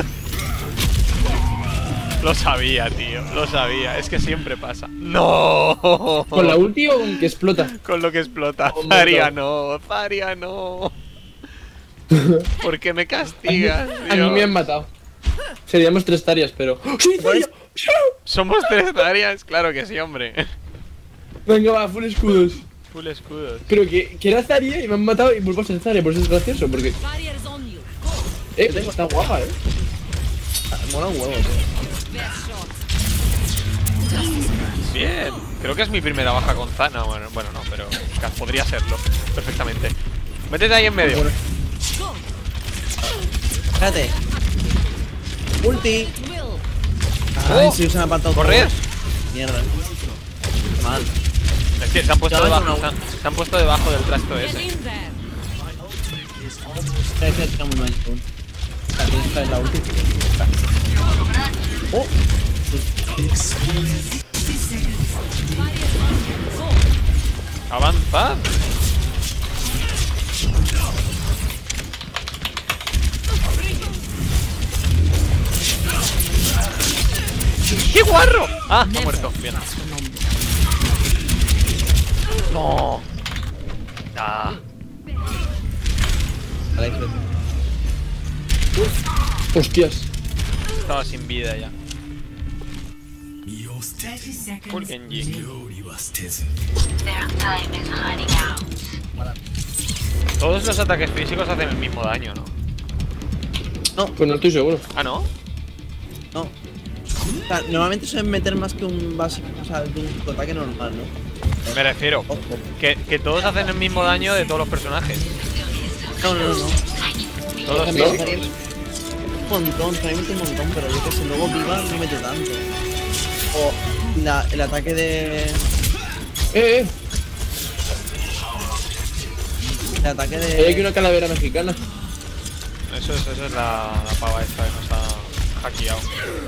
Lo sabía, tío. Lo sabía. Es que siempre pasa. ¡No! ¿Con la ulti o con que explota? Con lo que explota. Oh, Zaria no. Zaria no. ¿Por qué me castigas, A mí me han Dios? matado. Seríamos 3 Zarias, pero... ¡Sí, Zaria! Somos 3 Zarias. Claro que sí, hombre. Venga, va, full escudos. Full escudos. Pero que era Zaria y me han matado y vuelvo a ser Zaria, por eso es gracioso, porque... está guapa, Mola un huevo, tío. Bien. Creo que es mi primera baja con Zana. Bueno, no, pero podría serlo. Perfectamente. Métete ahí en medio. Espérate. Ulti. Oh, Ay, si se han apartado correr. todos. Mierda. Mal. Es que se han puesto Ya vas debajo. una- Se han puesto debajo del trasto ese. Es que está muy mal. Aquí está la ulti. Oh. Avanza. ¡Qué guarro! Ah, ha muerto. Bien. No. Ah. Alex, vete. Hostias. Estaba sin vida ya. 30 seconds. Full Genji. Todos los ataques físicos hacen el mismo daño, ¿no? Pues no estoy seguro. Ah, ¿no? No. O sea, normalmente suelen meter más que un básico, o sea, que un ataque normal, ¿no? Me refiero Ojo. que todos hacen el mismo daño de todos los personajes. No. Todos ¿No? físicos. Un montón, también mete un montón, pero yo que sé, luego viva no mete tanto. O el ataque de. El ataque Hay aquí de. una calavera mexicana. Eso es la pava esta que nos ha hackeado.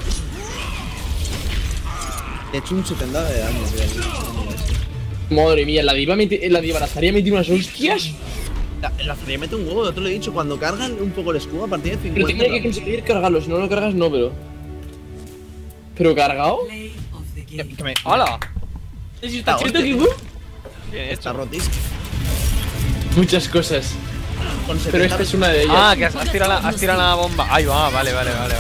He hecho un 70 de daño, tío. Madre mía, la Zaria metió unas hostias. La Freya mete un huevo, yo te lo he dicho, cuando cargan un poco el escudo a partir de Pero 50. tiene que conseguir cargarlo, si no lo cargas no, pero... ¿Pero cargado? Play of the game. ¡Hala! Está ¿Siento hostia. que Bien Está hecho. rotísimo. Muchas cosas. Con Pero 70 esta es una de ellas. Ah, que has tirado la bomba. Ahí va, vale.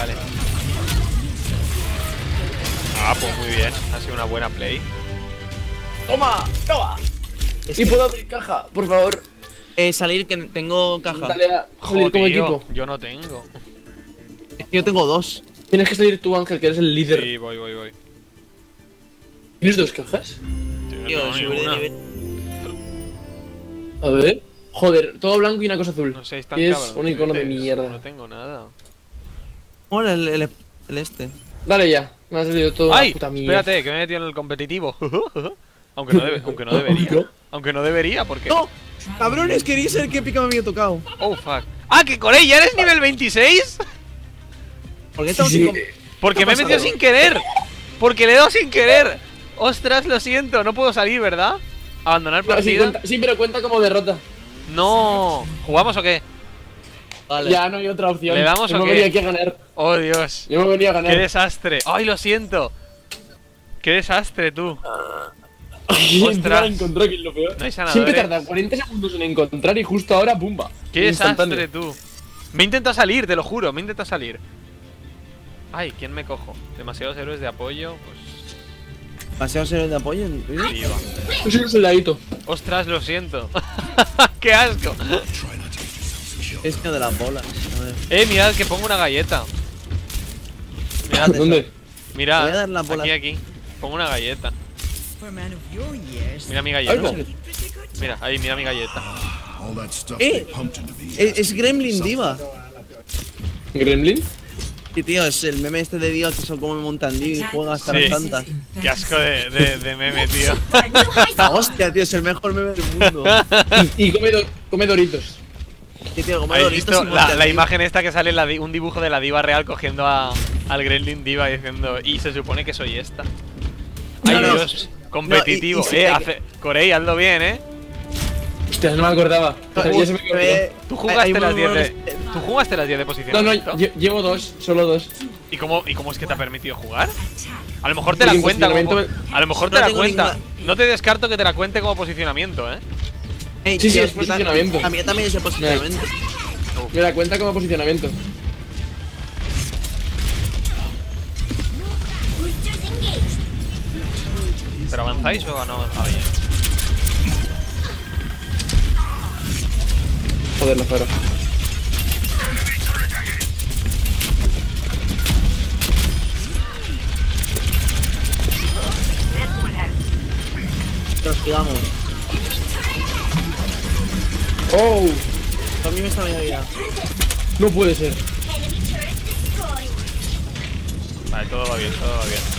Ah, pues muy bien. Ha sido una buena play. ¡Toma! ¿Y puedo abrir caja? Por favor. Salir que tengo caja. Dale a salir como Joder, equipo. yo no tengo. Es que yo tengo dos. Tienes que salir tú, Ángel, que eres el líder. Sí, voy. ¿Tienes 2 cajas? Tío, No, subir de ninguna. nivel. A ver. Joder, todo blanco y una cosa azul. No sé, están Y es cabrones. un icono de mierda. No tengo nada. Mola el este. Dale ya. Me ha salido todo ¡Ay! una puta mierda. Espérate, que me he metido en el competitivo. Aunque no debería. Aunque no debería, porque. ¡No! Cabrones, quería ser que pica me había tocado. Oh, fuck. ¡Ah, que Corey, ya eres nivel 26! ¿Por qué estamos Sí, sin Porque me he metido sin querer. Porque le he dado sin querer. Ostras, lo siento, no puedo salir, ¿verdad? Abandonar No, sí, partida. sí, pero cuenta como derrota. No. ¿Jugamos o qué? Vale. Ya no hay otra opción. ¿Le damos Yo o me qué? venía aquí a ganar. Oh, Dios. Yo me venía a Qué ganar. desastre. Ay, lo siento. Qué desastre, tú. Ostras. Encontrar, que es lo peor. No hay sanadores. Siempre tarda 40 segundos en encontrar y justo ahora, pumba. Qué desastre, Instantáneo. tú. Me he intentado salir, te lo juro, me he intentado salir. Ay, ¿quién me cojo? Demasiados héroes de apoyo, pues. ¿Demasiados héroes de apoyo? Viva. Yo soy un soldadito. Ostras, lo siento. Qué asco. Es que de las bolas. A ver. Mirad que pongo una galleta. Mirad, ¿Dónde? mirad. Te voy a dar la bola. Aquí. Pongo una galleta. For a man of your years. Mira mi Ay, galleta. no. Mira, ahí, mira mi galleta. Es Gremlin Diva. ¿Gremlin? Sí, tío, es el meme este de Diva que son como montan Diva y juega hasta Sí. las tantas. Qué asco de meme, tío. Hostia, tío, es el mejor meme del mundo. Y come Doritos. Sí, tío, como ¿Habéis Doritos visto y montan la Diva. imagen esta que sale un dibujo de la diva real cogiendo al Gremlin Diva diciendo y se supone que soy esta? Ay, No, no. Dios, competitivo. No, y sí, Corey, hazlo bien, Hostia, no me acordaba. O sea, ya se me olvidó. Tú jugaste las 10 de. buenos- ¿Tú jugaste las 10 de No, posicionamiento? no, llevo dos, solo dos. ¿Y cómo es que te ha permitido jugar? A lo mejor te la Porque cuenta como, posicionamiento- a lo mejor No te la tengo cuenta. ninguna- No te descarto que te la cuente como posicionamiento, Ey, Sí, sí, tío, es posicionamiento. A mí también es el posicionamiento. Me da cuenta como posicionamiento. ¿Pero avanzáis o no avanzáis? Joder, la fuera. Nos quedamos. Oh, A mí me está media vida. no puede ser. Vale, todo va bien, todo va bien.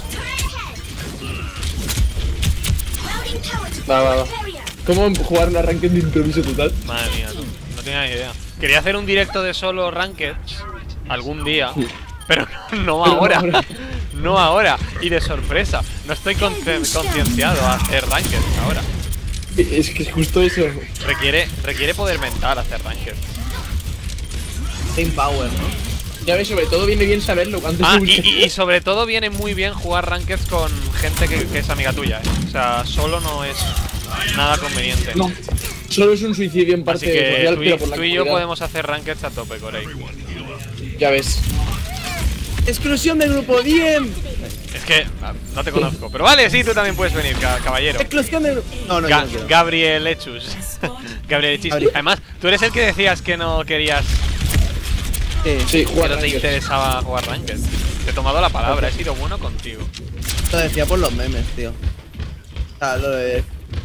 Va. ¿Cómo jugar un arranque de improviso total? Madre mía, no tenía ni idea. Quería hacer un directo de solo Ranked algún día, pero no ahora. No ahora. Y de sorpresa. No estoy concienciado a hacer Ranked ahora. Es que es justo eso. Requiere poder mental hacer Ranked. Team Power, ¿no? Ya ves, sobre todo viene bien saberlo. Antes Ah, de buscar- y sobre todo viene muy bien jugar Ranked con gente que es amiga tuya, O sea, solo no es nada conveniente. No, solo es un suicidio en Así parte que social, tú pero por la y yo comunidad. podemos hacer Rankeds a tope, Corey. Ya ves. Exclusión del grupo 10. Es que no te conozco. Pero vale, sí, tú también puedes venir, caballero. Exclusión del grupo. No, yo no quiero. Gabriel Echus. Gabriel Echus. Gabriel. Además, tú eres el que decías que no querías, Sí, que jugar no te Ranked. interesaba jugar Ranked. Te he tomado la palabra, he sido bueno contigo. Lo decía por los memes, tío. Lo de.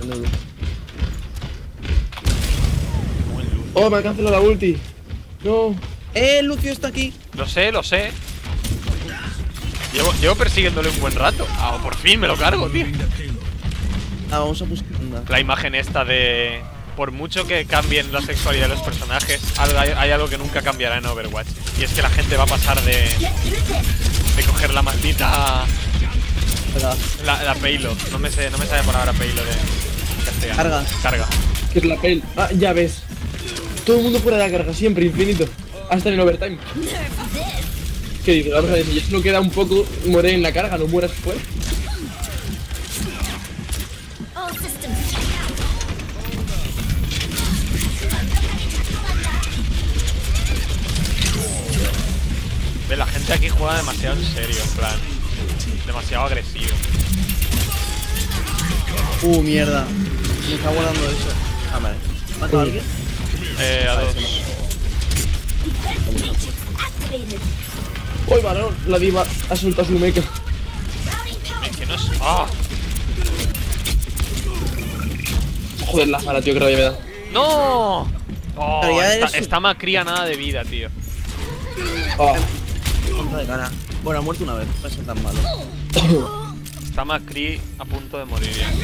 Oh, me ha cancelado la ulti. No. Lucio está aquí. Lo sé. Llevo persiguiéndole un buen rato. Ah, por fin me lo cargo, tío. Vamos a buscar. La imagen esta de... Por mucho que cambien la sexualidad de los personajes, hay algo que nunca cambiará en Overwatch. Y es que la gente va a pasar de coger la maldita... Espera. La payload. No me sale la palabra payload en castellano. Carga. Que es la pel. Ah, ya ves. Todo el mundo fuera de la carga, siempre, infinito. Hasta en el overtime. ¿Qué dices? Vamos a ver, si ya no queda un poco, muere en la carga, no mueras después. Ve, la gente aquí juega demasiado en serio, en plan. Demasiado agresivo. Mierda. Me está guardando eso. Ah, vale. ¿Mata a alguien? A dos. ¡Uy, varón! La diva ha soltado su mecha. Es que no es... ¡Ah! Joder, la mala, tío, que rabia me da. ¡No! Oh, Pero ya eres- está Macria nada de vida, tío. Oh. Contra de cara. Bueno, ha muerto una vez. No es tan malo. Está McCree a punto de morir ya.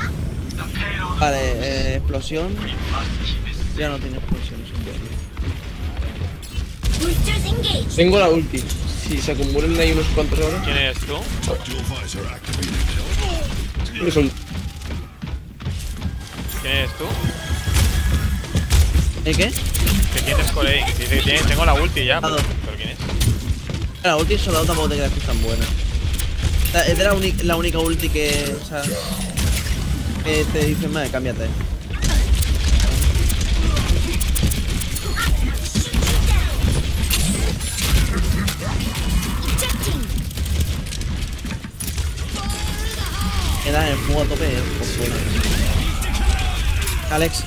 Vale, explosión. Ya no tiene explosión, es un buen. Tengo la ulti. Si se acumulan ahí unos cuantos ahora. ¿Quién eres tú? ¿Qué son? ¿Quién eres tú? ¿Qué? ¿Qué tienes por ahí? Dice que tengo la ulti ya, pero ¿quién es? La ulti soldado tampoco te creas que es tan buena. O sea, es de la única ulti que. O sea. Que te dicen, madre, cámbiate. Queda en el fuego a tope, pues bueno. Alex.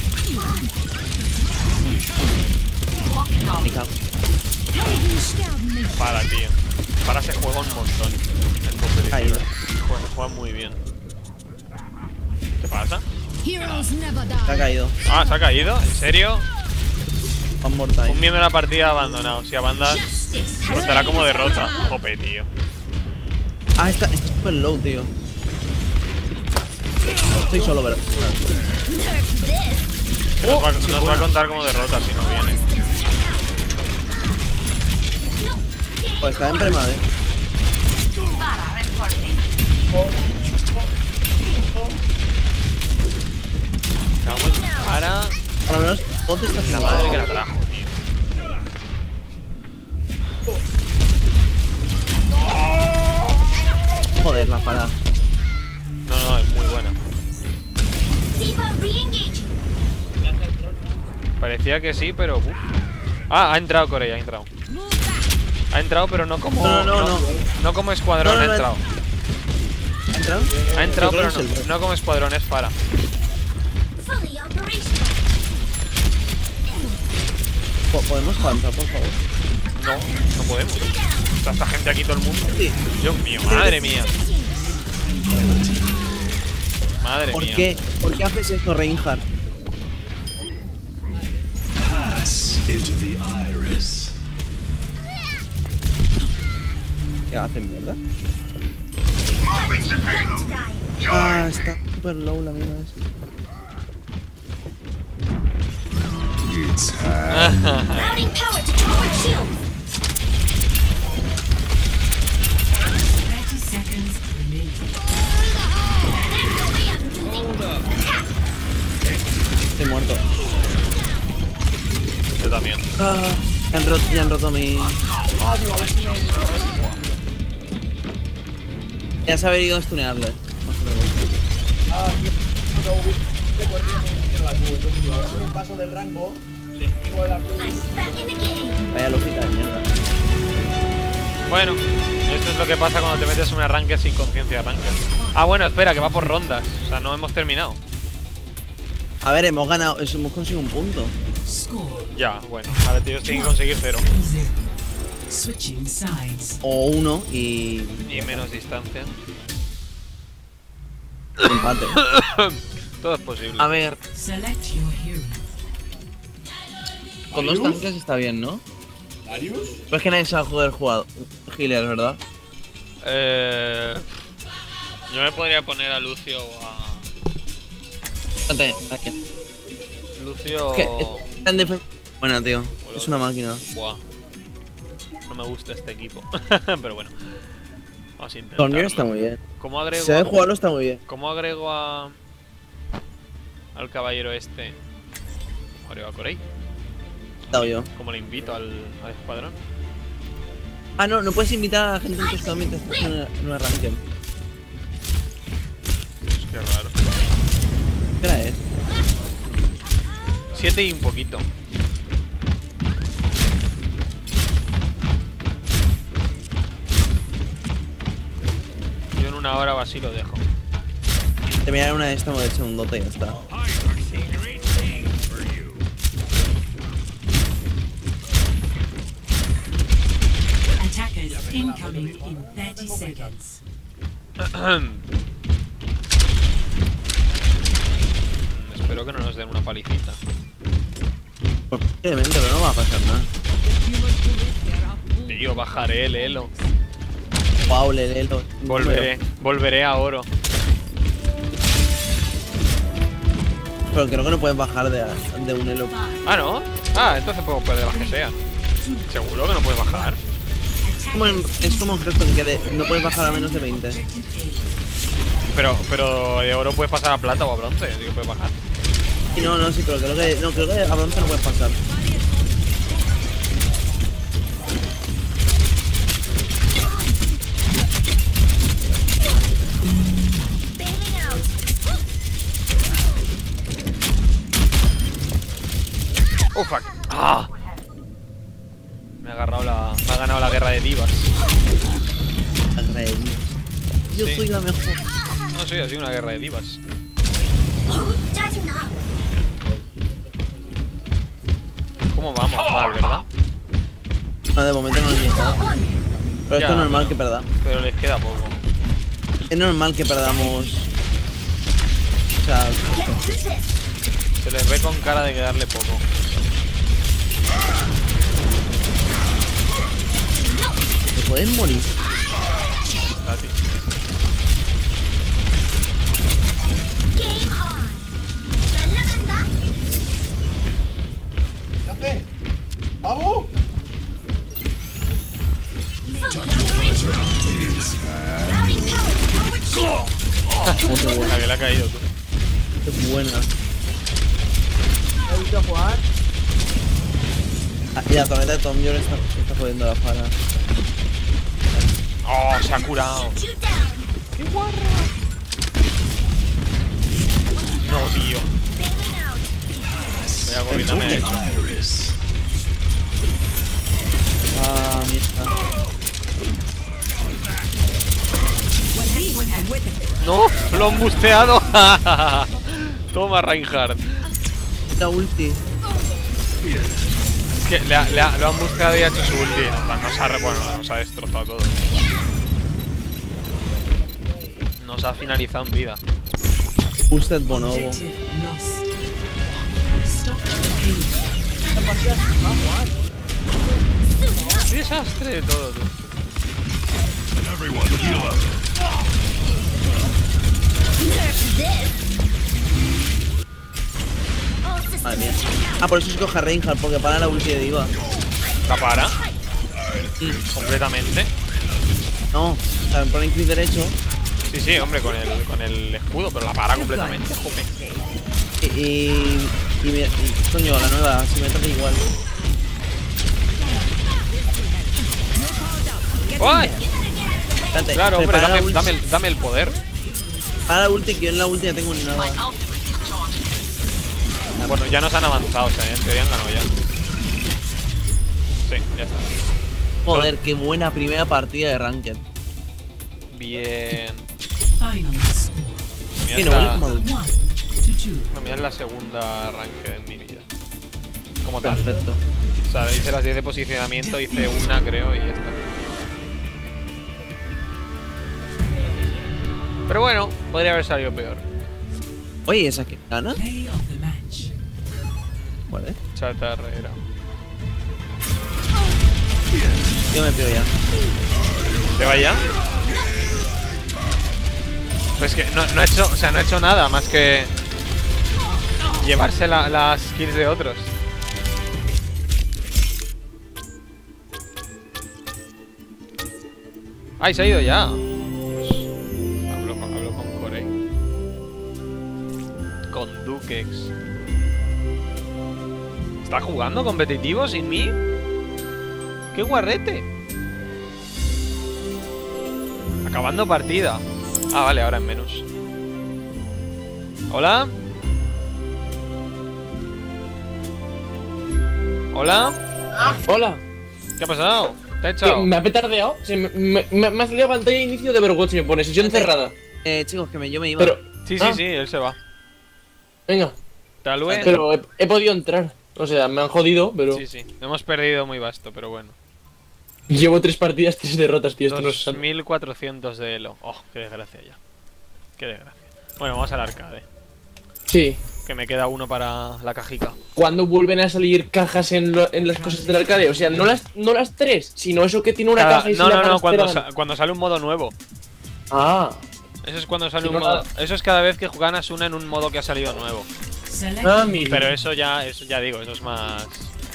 Me cago. Para, tío. Para se juega un montón. El competitivo. Juega muy bien. ¿Qué pasa? Se ha caído. Ah, ¿se ha caído? ¿En serio? One more time. Un miembro de la partida abandonado. Si abandas, contará como derrota. Jope, tío. Ah, está super low, tío. Estoy solo, pero. Nos va a contar como derrota si no viene. Pues está en premade. Ahora, Por lo menos, ¿dónde está la madre que la trajo, tío. Joder, la parada. No, es muy buena. Parecía que sí, pero uf. Ah, ha entrado Corey, ha entrado. Ha entrado, pero no como. No como escuadrón, ha entrado. ¿Ha entrado? Ha entrado, Yo creo pero que es el no como escuadrón, es para. ¿Podemos avanzar, por favor? No podemos. Está esta gente aquí, todo el mundo. Sí. Dios mío, madre mía. Madre ¿Por mía. qué? ¿Por qué haces esto, Reinhardt? ¿Qué hacen, mierda? Ah, está super low la mierda esa. Estoy muerto. Yo también. Ah, ya han roto mi. Ya se ha ido a stunearle. Un paso del rango. Vaya lógica de mierda. Bueno, esto es lo que pasa cuando te metes en un arranque sin conciencia de arranque. Ah, bueno, espera, que va por rondas. O sea, no hemos terminado. A ver, hemos ganado, hemos conseguido un punto. Ya, bueno, ahora tíos tienen que conseguir 0. Switching sides. O 1 y. Y menos distancia. Empate. Todo es posible. A ver, Select your hero. con 2 tanques está bien, ¿no? ¿Darius? Pero es que nadie sabe jugar healer, ¿verdad? Yo me podría poner a Lucio o a. Aquí. Lucio. Es que está en defensa. Bueno, tío, es una máquina. Buah. No me gusta este equipo. Pero bueno. Vamos a intentar. Torneo está muy bien. ¿Cómo agrego? Si sabe jugarlo, está muy bien. ¿Cómo agrego a. Al caballero este? Agrego a Corey. Dado yo. ¿Cómo le invito al escuadrón? Ah, no, no puedes invitar a gente en tus mientras estás en un arranque. Qué raro. ¿Qué hora es? 7 y un poquito. Yo en una hora o así lo dejo. Terminar una de esta de segundote y ya está. Attackers incoming in 30 seconds. Espero que no nos den una palicita. Posiblemente, pero no va a pasar nada. Tío, bajaré el elo. Wow, Lelelo. Volveré a oro. Pero creo que no puedes bajar de un elo. Ah, ¿no? Ah, entonces puedo perder las que sean. ¿Seguro que no puedes bajar? Es como en Hearthstone, que no puedes bajar a menos de 20. Pero de oro puedes pasar a plata o a bronce, así que puedes bajar. Y no, sí, pero creo que a bronce no puedes pasar. Oh, fuck. ¡Ah! Me ha ganado la guerra de divas. Yo Sí. soy la mejor. No sé, ha sido una guerra de divas. ¿Cómo vamos? Mal, ¿verdad? No, de momento no nos llega. Pero Ya, esto es normal que perdamos. Pero les queda poco. Es normal que perdamos. O sea, Se les ve con cara de quedarle poco. te pueden morir. A ti. ¿Qué haces? ¡Vamos! La que le ha caído tú. Es buena. ¿Has visto jugar? Y la tormenta de Tom York está jodiendo la fara. Oh, se ha curado. ¡Qué guarra! No, tío. Voy a correr, me ha hecho. Ah, mierda. ¡No! ¡Lo han busteado! Toma, Reinhardt. La ulti. Es que lo han busteado y ha hecho su ulti. Nos ha destrozado todo. Nos ha finalizado en vida. Boosted Bonobo. Objective lost. Stop the pain. ¡Qué desastre de todo, tú! Madre mía. Ah, por eso se coge a Reinhardt, porque para la ulti de Diva. ¿La para? Completamente. No, o sea, pone clic derecho Sí, sí, hombre, con el escudo, pero la para completamente. Jope. y coño, la nueva, simétrica igual. ¡Ay! Espérate, Claro, hombre, prepara la ulti. dame el poder. Para la ulti, que yo en la ulti ya tengo ni nada. Bueno, ya nos han avanzado, o sea, en teoría han ganado ya. Sí, ya está. Joder, qué buena primera partida de Ranked. Bien. Final score. Mira, Sí, es no vale la, como 1 to 2. mira, es la segunda arranque en mi vida. Como tal. perfecto. O sea, hice las 10 de posicionamiento, hice una, creo, y ya está. Pero bueno, podría haber salido peor. Oye, ¿esa que gana? Play of the match. Vale. Chatarrera. Yo me pido ya. ¿Te va ya? Pues que no ha hecho, o sea, no ha hecho nada más que llevarse las kills de otros. ¡Ay, se ha ido ya! Pues, hablo con Corey. Con Dukex. ¿Está jugando competitivo sin mí? ¡Qué guarrete! Acabando partida. Ah, vale, ahora en menos. ¿Hola? ¿Hola? Hola. ¿Qué ha pasado? ¿Te ha Que echado? me ha petardeado. Me ha salido pantalla de inicio de Overwatch y me pone sesión cerrada. Chicos, yo me iba. Pero. Sí, ah, sí, él se va. Venga. Tal vez. Pero he podido entrar. O sea, me han jodido, pero. Sí, sí. Hemos perdido muy vasto, pero bueno. Llevo 3 partidas, 3 derrotas, tío. Esto no es. 2400 de elo. Oh, qué desgracia ya. Qué desgracia. Bueno, vamos al arcade. Sí. Que me queda uno para la cajica. ¿Cuándo vuelven a salir cajas en las cosas del arcade? O sea, no las 3, sino eso que tiene una caja y no, cuando sale un modo nuevo. Ah. Eso es cuando sale un modo. Eso es cada vez que ganas una en un modo que ha salido nuevo. Ah, mira. Pero eso ya digo, eso es más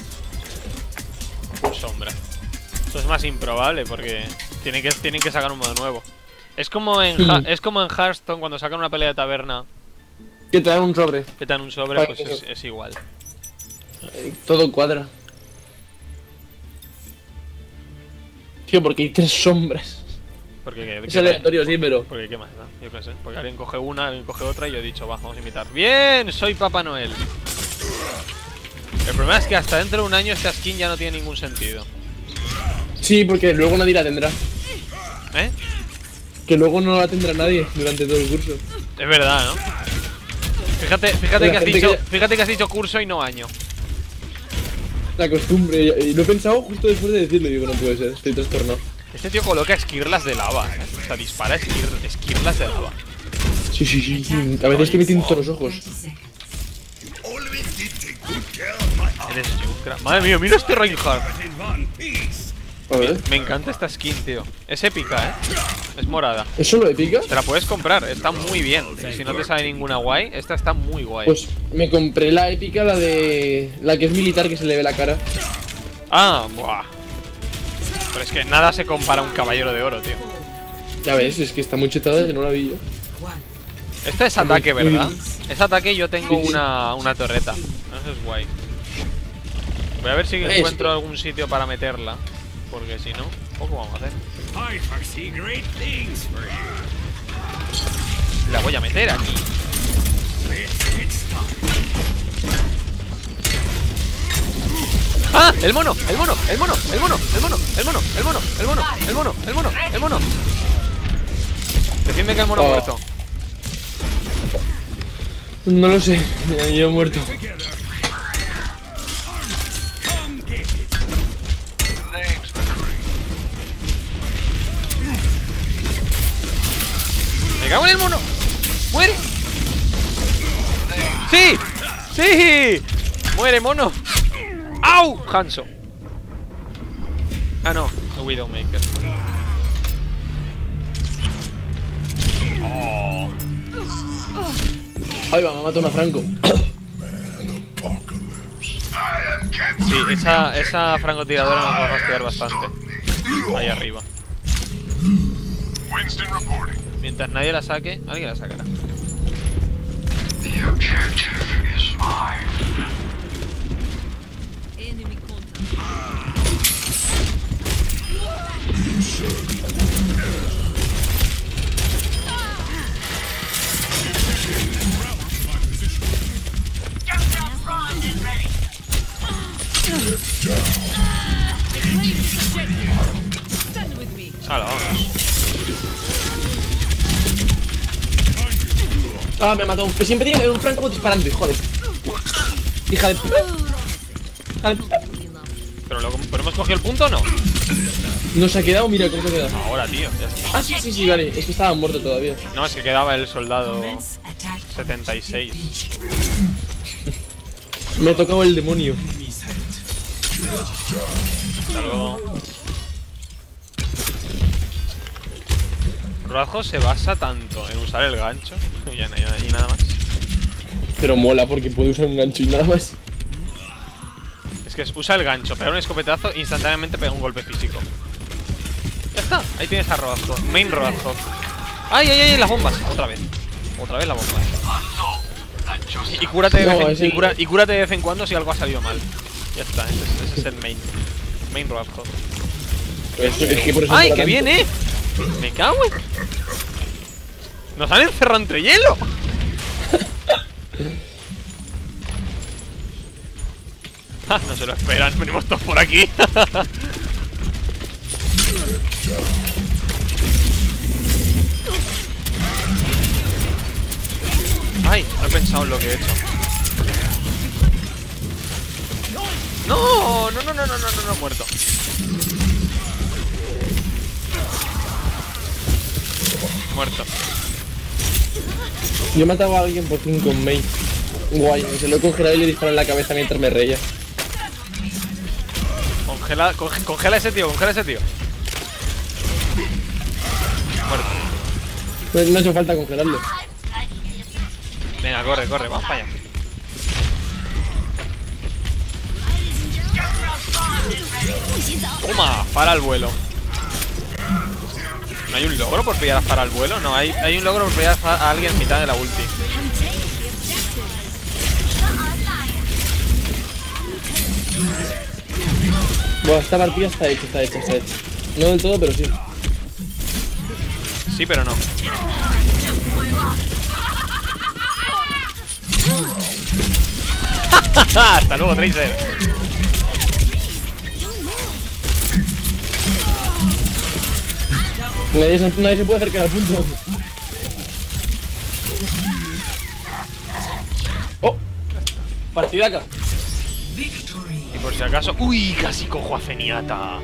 sombra. Eso es más improbable porque tienen que sacar un modo nuevo. Es como en Hearthstone cuando sacan una pelea de taberna. Que te dan un sobre. Que te dan un sobre, pues es igual. Todo cuadra. Tío, porque hay 3 sombras. Porque es aleatorio, sí, pero. Porque qué más, ¿no? Yo qué sé. Porque alguien coge una, alguien coge otra y yo he dicho, vamos a imitar. ¡Bien! Soy Papá Noel. El problema es que hasta dentro de un año esta skin ya no tiene ningún sentido. Sí, porque luego nadie la tendrá. ¿Eh? Que luego no la tendrá nadie durante todo el curso. Es verdad, ¿no? Fíjate que has dicho curso y no año. La costumbre, y lo he pensado justo después de decirlo, digo, no puede ser, estoy trastornado. Este tío coloca esquirlas de lava, ¿eh? O sea, dispara esquirlas de lava. Sí. A veces te meten todos los ojos. Eres Junkrat. Madre mía, mira este Reinhardt. A ver. Me encanta esta skin, tío. Es épica, ¿eh? Es morada. ¿Es solo épica? Te la puedes comprar, está muy bien. Si no te sale ninguna guay, esta está muy guay. Pues me compré la épica, la que es militar, que se le ve la cara. Ah, buah. Pero es que nada se compara a un caballero de oro, tío. Ya ves, es que está muy chetada, que no la vi yo. Este es ataque, ¿verdad? Es ataque y yo tengo una torreta. Eso es guay. Voy a ver si encuentro algún sitio para meterla. Porque si no, poco vamos a hacer. La voy a meter aquí. ¡Ah! ¡El mono! ¡El mono! ¡El mono! ¡El mono! ¡El mono! ¡El mono! ¡El mono! ¡El mono! ¡El mono! ¡El mono! ¡El mono! Decidme que el mono ha muerto. No lo sé, yo he muerto. ¡Me cago en el mono! ¡Muere! ¡Sí! ¡Sí! ¡Muere, mono! ¡Au! Hanzo. Ah, no, el Widowmaker. Oh. Ahí va, me mató una Franco. Sí, esa francotiradora nos va a fastidiar bastante. Ahí arriba. Mientras nadie la saque, alguien la sacará. Enemy contact. Stand with me. Hala, vamos. Ah, me ha matado. Pero siempre tiene un Franco disparando, joder. Hija de puta. ¿Pero hemos cogido el punto o no? No se ha quedado, mira cómo se ha quedado. Ahora, tío, ya está. Ah, sí, vale. Es que estaba muerto todavía. No, es que quedaba el soldado 76. Me ha tocado el demonio. Hasta luego. Rojo se basa tanto en usar el gancho y nada más. Pero mola porque puede usar un gancho y nada más. Es que usa el gancho, pega un escopetazo e instantáneamente pega un golpe físico. Ya está, ahí tienes a Roadhog, main Roadhog. ¡Ay! Las bombas, otra vez las bombas. Y cúrate de vez en cuando si algo ha salido mal. Ya está, ese es el main Roadhog. Es que por eso ¡Ay, que viene! ¡Me cago en! ¡Nos han encerrado entre hielo! No se lo esperan, venimos todos por aquí. Ay, no he pensado en lo que he hecho. No, muerto. Muerto. Yo he matado a alguien por fin con Mei. Guay, se lo he congelado y le disparé en la cabeza mientras me reía. Congela ese tío, congela ese tío. Muerto. Pues no hace falta congelarlo. Venga, corre, corre, vamos para allá. Toma, para el vuelo. ¿No hay un logro por pillar para el vuelo? No, hay un logro por pillar a alguien en mitad de la ulti. Bueno, esta partida está hecha, está hecha, está hecha. No del todo, pero sí. Sí, pero no. Hasta luego, Tracer. Nadie se puede acercar al punto. Oh, partidaca. Y por si acaso... ¡Uy! Casi cojo a Zenyatta.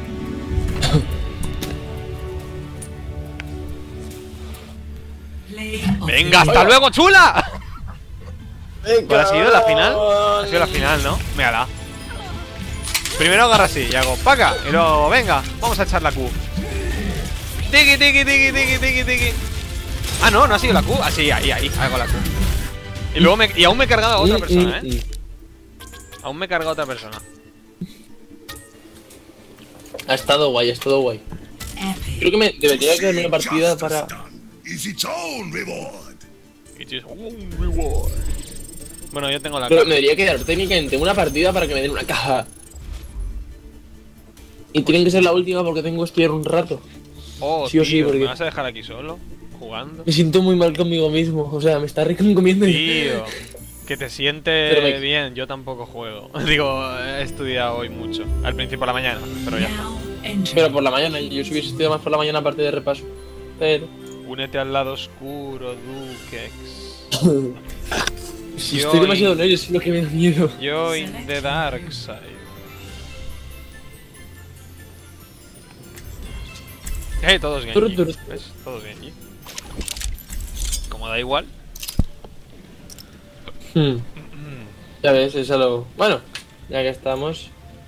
¡Venga, hasta luego, chula! ¿Cuál ha sido la final? Ha sido la final, ¿no? Mírala. Primero agarra así y hago paca. Y luego, venga, vamos a echar la Q. Tiki, tiki, tiki, tiki, tiki, tiki. Ah, no, no ha sido la Q. Ah, sí, ahí, hago la Q. Y luego y aún me he cargado a otra persona, ¿eh? Aún me he cargado a otra persona. Ha estado guay, ha estado guay. Creo que me debería quedar una partida para... It is own reward. Bueno, yo tengo la Pero caja. me debería quedar técnicamente una partida para que me den una caja. Y tienen que ser la última porque tengo que estudiar un rato. Oh, sí o sí, tío, porque... ¿me vas a dejar aquí solo? Jugando. Me siento muy mal conmigo mismo, o sea, me está recomiendo. Tío, que te siente Pero bien, yo tampoco juego. Digo, he estudiado hoy mucho. Al principio de la mañana, pero ya está. Pero por la mañana, yo si hubiese estudiado más por la mañana aparte de repaso. Pero... Únete al lado oscuro, Dukex. Si estoy demasiado nervioso, es lo que me da miedo. Join the dark side. Todos Genji. ¿Ves? Todos Genji. Como da igual. Ya ves, es algo... Bueno, ya que estamos...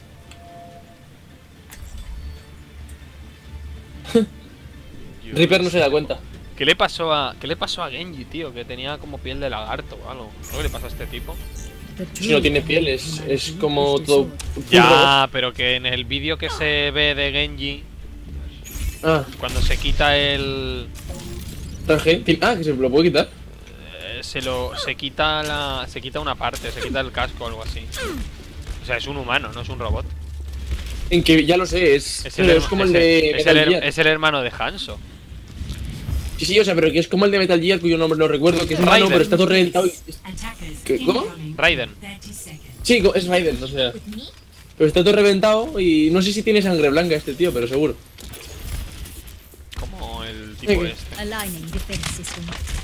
Reaper no se da cuenta. ¿Qué le pasó a Genji, tío? Que tenía como piel de lagarto o algo. ¿Qué le pasó a este tipo? Si no tiene piel, es como todo... Ya, pero que en el vídeo que se ve de Genji... Cuando se quita el... traje... Ah, que se lo puede quitar. Se quita una parte, se quita el casco o algo así. O sea, es un humano, no es un robot. En que ya lo sé, es como el de Metal Gear. Es el hermano de Hanzo. Sí, o sea, pero que es como el de Metal Gear, cuyo nombre no recuerdo, que es humano, pero está todo reventado. ¿Cómo? Raiden. Sí, es Raiden, o sea. Pero está todo reventado y no sé si tiene sangre blanca este tío, pero seguro. Como el tipo este. Aligning defense system.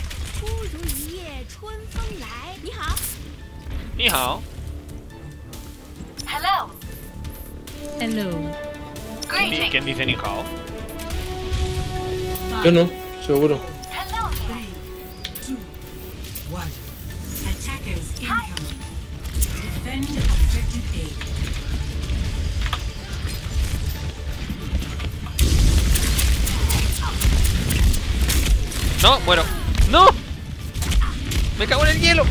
Ni hao. Hello. ¿Quién dice ni hao? Yo no, seguro. No, muero. ¡No! ¡Me cago en el hielo!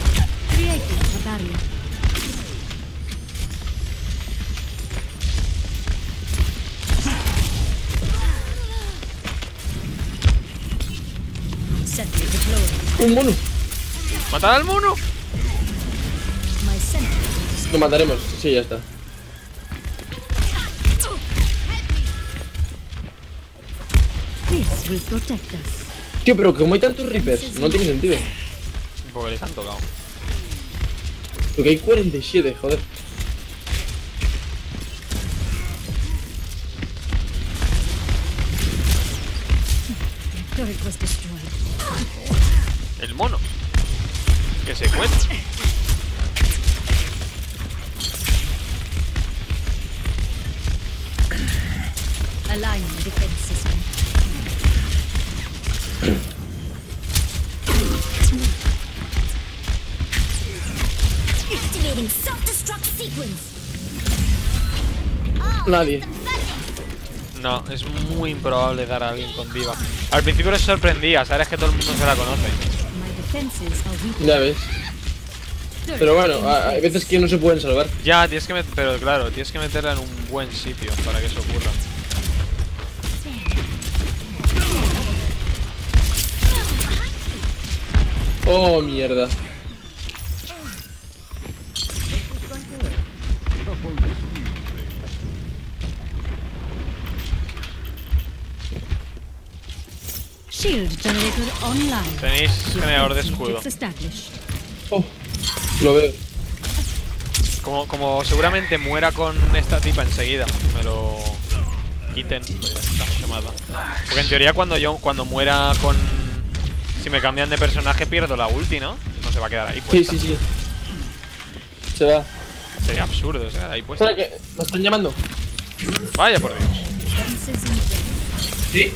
¡Un mono! ¡Matar al mono! Lo mataremos, sí, ya está. Tío, pero como hay tantos Reapers, no tiene sentido. Porque les han tocado. Porque hay 47, joder. El mono. Que se cuenta. Aligning defense system. Nadie. No, es muy improbable dar a alguien con diva. Al principio les sorprendía, sabes que todo el mundo se la conoce. Ya ves. Pero bueno, hay veces que no se pueden salvar. Ya, tienes que pero claro, tienes que meterla en un buen sitio para que eso ocurra. Oh, mierda. Shield generator online. Tenéis generador de escudo. Oh, lo veo. Como seguramente muera con esta tipa enseguida, me lo quiten, pues ya está, quemada. Porque en teoría cuando muera con... Si me cambian de personaje pierdo la ulti, ¿no? No se va a quedar ahí puesta. Sí. Se va. Sería absurdo, o sea, ahí puesta. Espera, que me están llamando. Vaya por Dios. Sí.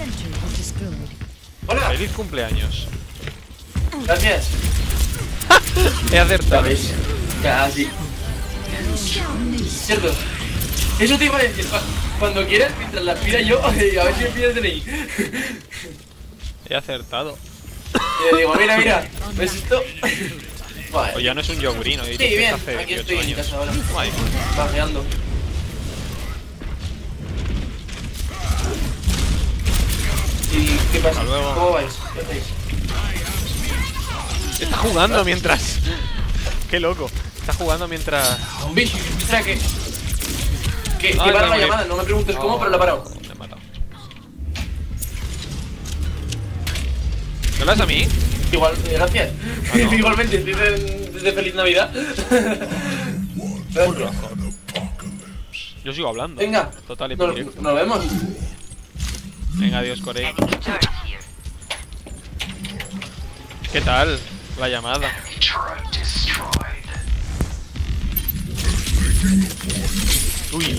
Hola. Feliz cumpleaños. Gracias. He acertado. ¿Sabes? Casi. Cierto. Eso te iba a decir. Cuando quieras, mientras la pida yo, a ver si me pides DNI. He acertado. Y le digo, mira, ¿ves esto? Vale. O ya no es un yogurino. Sí, bien, aquí estoy en casa ahora. Paseando. ¿Y qué pasa? Hasta luego. ¿Cómo vais? ¿Qué hacéis? Está jugando mientras... Qué loco. Está jugando mientras... Un bicho. O sea que Ay, para la morir. llamada, no me preguntes cómo, pero la he parado. Me he matado. ¿Me hablas a mí? Igual, gracias. Ah, no. Igualmente, desde Feliz Navidad. Gracias. Yo sigo hablando. Venga, Total y directo. nos vemos. Venga, adiós, Corey. ¿Qué tal la llamada? Uy.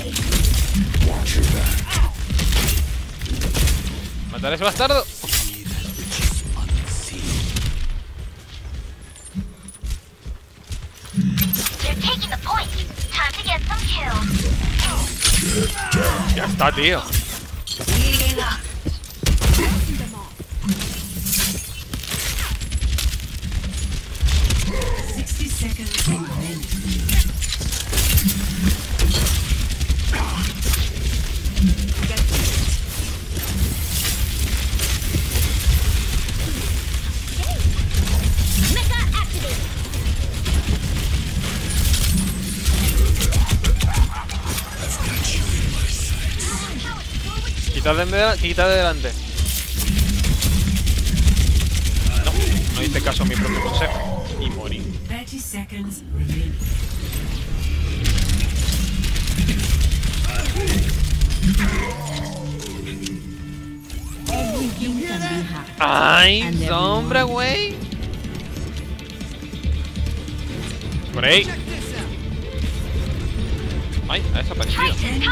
¿Matar a ese bastardo? Ya está, tío. Quita de delante. No hice caso a mi propio consejo y morí. 30 seconds remaining. Ay, sombra, güey. Por ahí. Ay, ha desaparecido.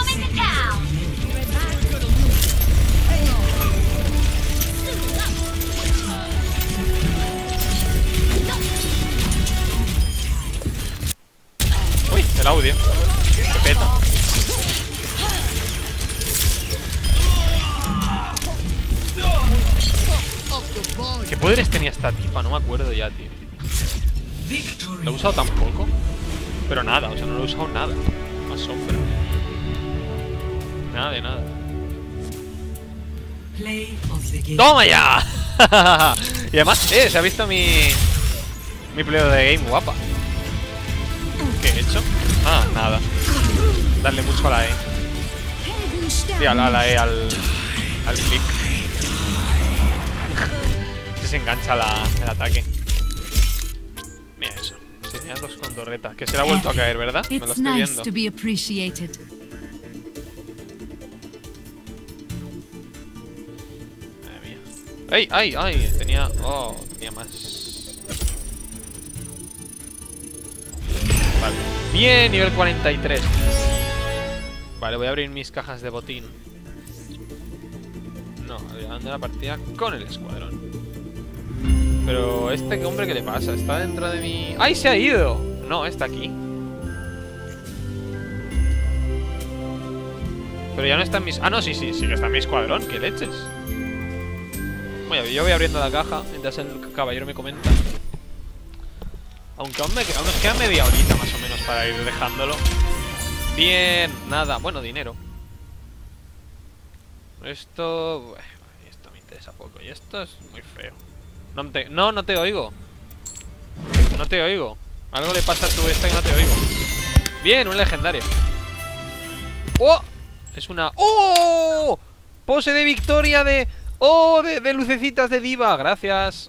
Uy, el audio. Que peta. ¿Qué poderes tenía esta tipa? No me acuerdo ya, tío. ¿Lo he usado tan poco? Pero nada, o sea, no lo he usado nada. Más sombra. Nada de nada. ¡Toma ya! Y además, se ha visto mi play de game guapa. ¿Qué he hecho? Ah, nada. Darle mucho a la E. Sí, a la E, al click. Se engancha el ataque. Mira eso. Si tenía dos con torreta. Que se le ha vuelto a caer, ¿verdad? Me lo estoy viendo. Madre mía. ¡Ay, ay, ay! Tenía... Oh, tenía más... Vale. Bien, nivel 43. Vale, voy a abrir mis cajas de botín. No, ando la partida con el escuadrón. Pero este hombre, ¿qué le pasa? Está dentro de mi... ¡Ay, se ha ido! No, está aquí. Pero ya no está en mis... Ah, no, sí que está en mi escuadrón. ¿Qué leches? Bueno, yo voy abriendo la caja mientras el caballero me comenta. Aunque aún nos queda media horita más o menos para ir dejándolo. Bien, nada. Bueno, dinero. Esto... Bueno, esto me interesa poco. Y esto es muy feo. No te oigo. No te oigo. Algo le pasa a tu que no te oigo. Bien, un legendario. ¡Oh! Es una... ¡Oh! Pose de victoria de... ¡Oh! De lucecitas de diva. Gracias.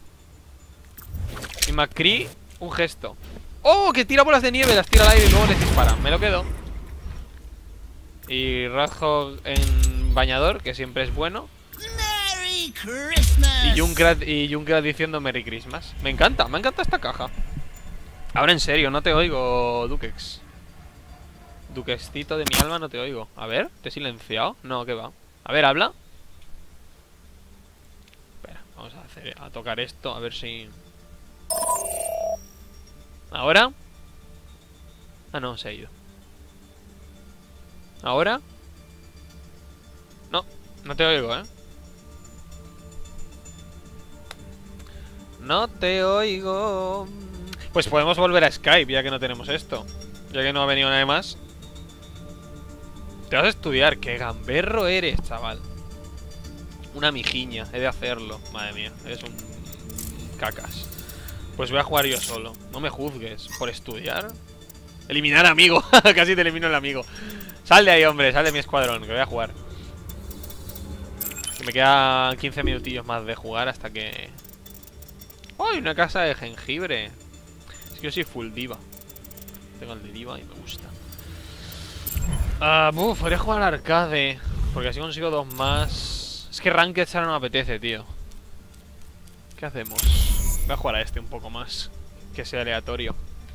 Y McCree, un gesto. ¡Oh! Que tira bolas de nieve, las tira al aire y luego les dispara. Me lo quedo. Y Radhog en bañador, que siempre es bueno. Merry Christmas. Y Junkrat diciendo Merry Christmas. Me encanta esta caja. Ahora en serio, no te oigo, Dukex. Duquescito de mi alma, no te oigo. A ver, ¿te he silenciado? No, ¿qué va? A ver, habla. Espera, vamos a tocar esto, a ver si... ¿Ahora? Ah, no, se ha ido. ¿Ahora? No te oigo, ¿eh? No te oigo. Pues podemos volver a Skype, ya que no tenemos esto. Ya que no ha venido nadie más. Te vas a estudiar. ¡Qué gamberro eres, chaval! Una mijiña, he de hacerlo. Madre mía, eres un... cacas. Pues voy a jugar yo solo. No me juzgues. ¿Por estudiar? Eliminar amigo. Casi te elimino el amigo. Sal de ahí, hombre, sal de mi escuadrón, que voy a jugar. Que me quedan 15 minutillos más de jugar hasta que... ¡Oh! Una casa de jengibre. Es que yo soy full diva. Tengo el de diva y me gusta. Podría jugar al arcade, porque así consigo 2 más. Es que Ranked ahora no me apetece, tío. ¿Qué hacemos? Voy a jugar a este un poco más. Que sea aleatorio.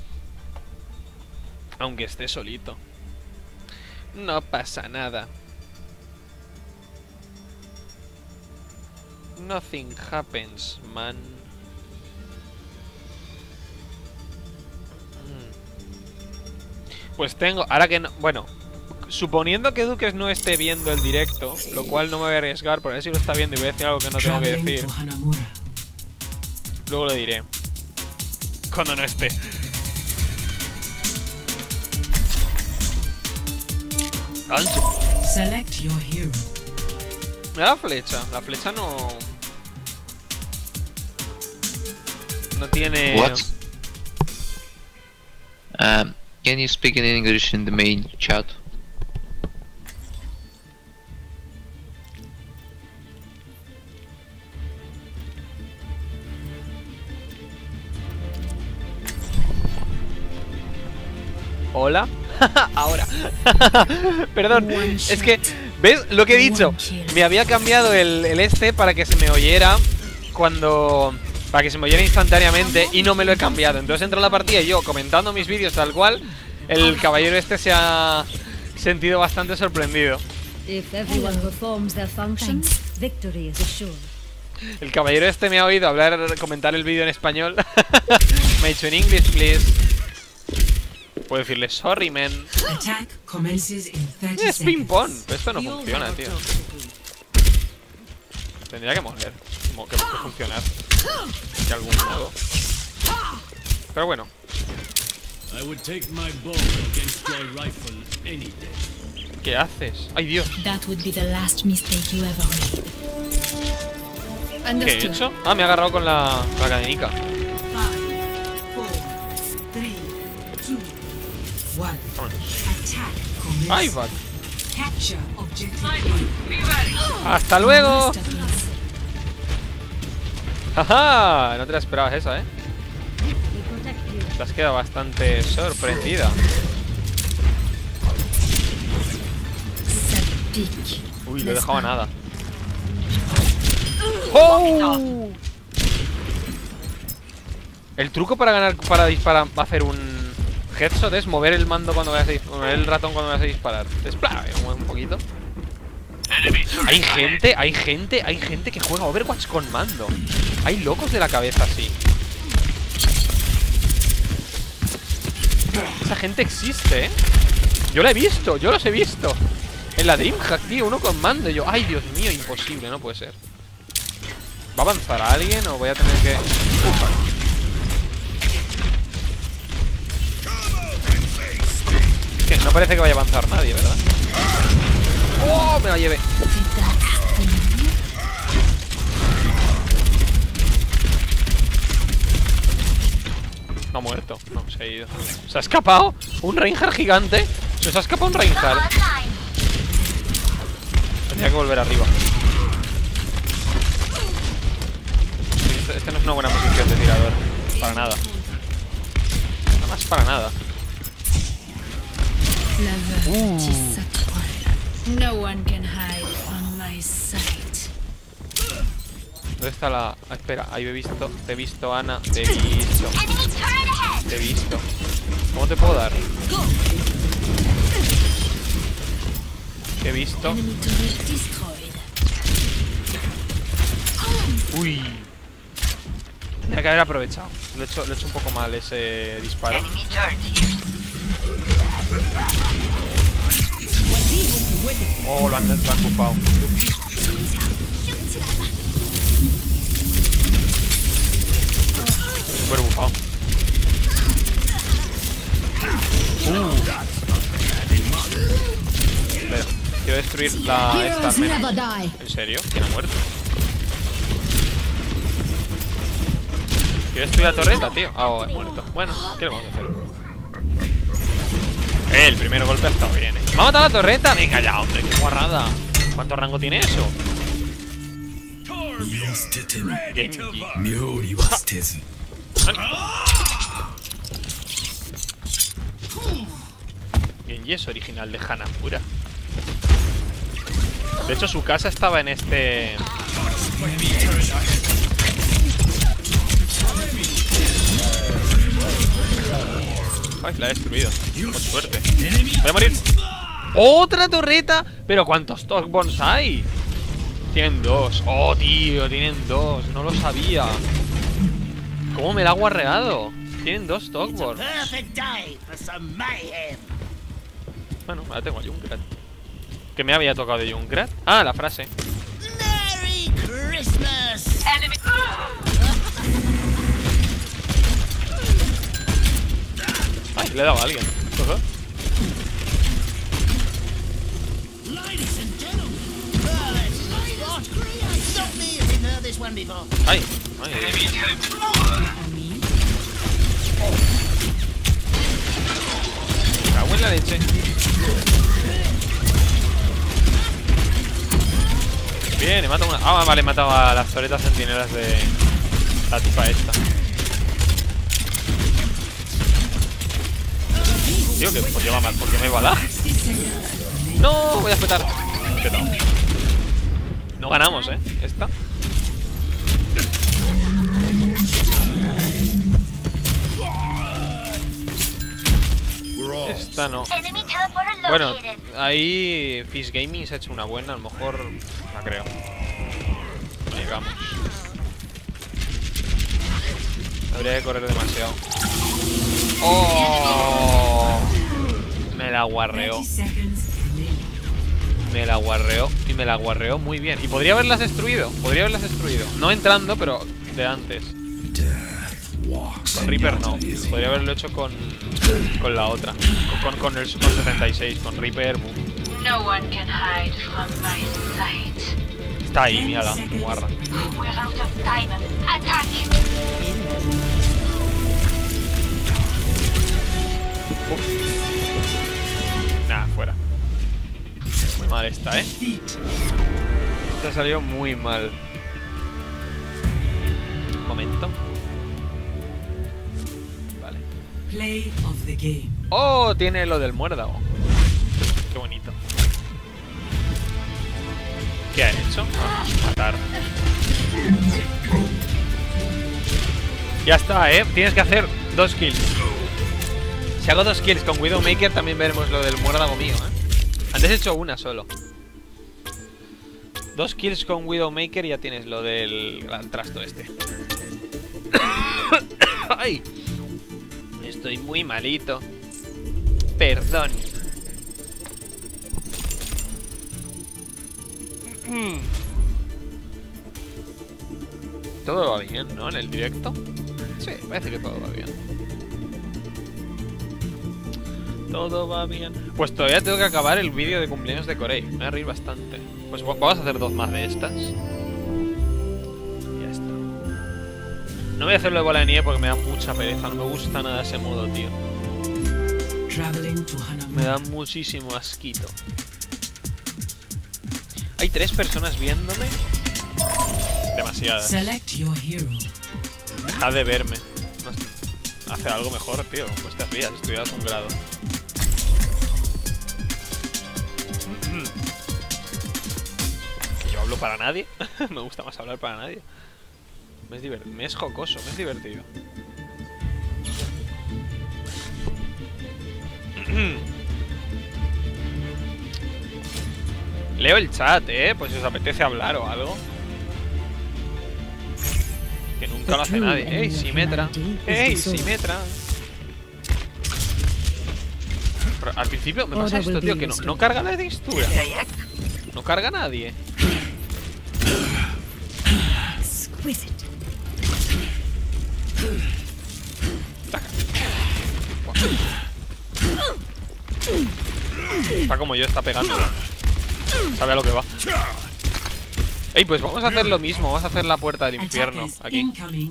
Aunque esté solito. No pasa nada. Nothing happens, man. Pues tengo... Ahora que no... Bueno, suponiendo que Duques no esté viendo el directo, lo cual no me voy a arriesgar, porque a ver si lo está viendo y voy a decir algo que no tengo que decir. Luego lo diré. Cuando no esté. Select your hero. Mira la flecha. La flecha no... No tiene... What? Can you speak in English in the main chat? ¿Hola? Ahora. Perdón, es que... ¿Ves lo que he dicho? Me había cambiado el este para que se me oyera cuando... Para que se me oyera instantáneamente y no me lo he cambiado. Entonces entro a la partida y yo comentando mis vídeos tal cual, el caballero este se ha sentido bastante sorprendido. El caballero este me ha oído comentar el vídeo en español. Me ha dicho en English, please. Puedo decirle sorry, man. Es ping-pong. Pero esto no funciona, tío. Tendría que moler. Que funcionar. De algún modo. Pero bueno. ¿Qué haces? ¡Ay, Dios! ¿Qué he hecho? Ah, me ha agarrado con la cadenica. ¡Ay, va! ¡Hasta luego! ¡Jaja! No te la esperabas esa, ¿eh? Te has quedado bastante sorprendida. Uy, lo he dejado a nada. ¡Oh! El truco para disparar, hacer un headshot es mover el mando cuando vayas a disparar, mover el ratón cuando vayas a disparar. Un poquito. Hay gente que juega Overwatch con mando. Hay locos de la cabeza así. Esa gente existe, ¿eh? Yo la he visto, yo los he visto. En la Dreamhack, tío, uno con mando. Y yo, ay, Dios mío, imposible, no puede ser. ¿Va a avanzar a alguien o voy a tener que...? Es que no parece que vaya a avanzar nadie, ¿verdad? ¡Oh! Me la llevé. No ha muerto, no, se ha ido. Se ha escapado un Reinhardt gigante. Se ha escapado un Reinhardt. Tenía que volver arriba. Este no es una buena posición de tirador. Para nada. Nada más para nada. No one can hide from my sight. ¿Dónde está la...? Ah, espera, ahí te he visto, Ana. Te he visto. Te he visto. ¿Cómo te puedo dar? Te he visto. Uy. Tenía que haber aprovechado. Lo he hecho un poco mal ese disparo. Oh, lo han bufado. Super bufado. Espera, quiero destruir esta mena. ¿En serio? ¿Quién ha muerto? Quiero destruir la torreta, tío. Ah, oh, he muerto. Bueno, ¿qué le vamos a hacer? El primer golpe ha estado bien, ¿Va a matar la torreta? Venga ya, hombre, qué guarrada. ¿Cuánto rango tiene eso? Genji es original de Hanamura. De hecho, su casa estaba en este... Ay, la he destruido. Con suerte. Voy a morir. ¡Otra torreta! ¿Pero cuántos Talkbones hay? Tienen dos. Oh, tío, tienen dos. No lo sabía. ¿Cómo me la ha guarreado? Tienen dos Talkbones. Bueno, ahora tengo a Junkrat. ¿Qué me había tocado de Junkrat? Ah, la frase. Merry Christmas. Ay, le he dado a alguien. Ay, ay. Me cago en la leche. Bien, he matado una... Ah, vale, he matado a las toretas centinelas de la tipa esta. Tío, que pues lleva mal, porque me va a dar. No, voy a petar. Petado. No ganamos, esta. Esta no. Bueno, ahí Fish Gaming se ha hecho una buena, a lo mejor la creo. No llegamos. Habría que correr demasiado. ¡Oh! Me la guarreó. Me la guarreó. Y me la guarreó muy bien. Y podría haberlas destruido. Podría haberlas destruido. No entrando, pero de antes. Con Reaper no. Podría haberlo hecho con la otra. Con el 76. Con Reaper. Está ahí, mírala. Guarra. Nada, fuera. Muy mal esta, Esta salió muy mal. Un momento. Vale. Play of the game. Oh, tiene lo del muérdago. Qué bonito. ¿Qué ha hecho? Matar. Ya está, Tienes que hacer 2 kills. Si hago 2 kills con Widowmaker también veremos lo del muérdago mío, Antes he hecho una solo. 2 kills con Widowmaker y ya tienes lo del gran trasto este. ¡Ay! Estoy muy malito. Perdón. Todo va bien, ¿no? En el directo. Sí, parece que todo va bien. Todo va bien. Pues todavía tengo que acabar el vídeo de cumpleaños de Corey. Me voy a reír bastante. Pues vamos a hacer 2 más de estas. Y ya está. No voy a hacerlo de bola de nieve porque me da mucha pereza. No me gusta nada ese modo, tío. Me da muchísimo asquito. Hay 3 personas viéndome. Demasiadas. Deja de verme. Hace algo mejor, tío. Pues te rías, estudias un grado. Yo hablo para nadie. Me gusta más hablar para nadie. Me es jocoso, me es divertido. Leo el chat, pues si os apetece hablar o algo. Que nunca lo hace nadie. ¡Ey, Simetra! ¡Ey, Simetra! Pero al principio me pasa esto, tío, que no carga la textura. No carga nadie. Está como yo, está pegando. Sabe a lo que va. Ey, pues vamos a hacer lo mismo. Vamos a hacer la puerta del infierno aquí.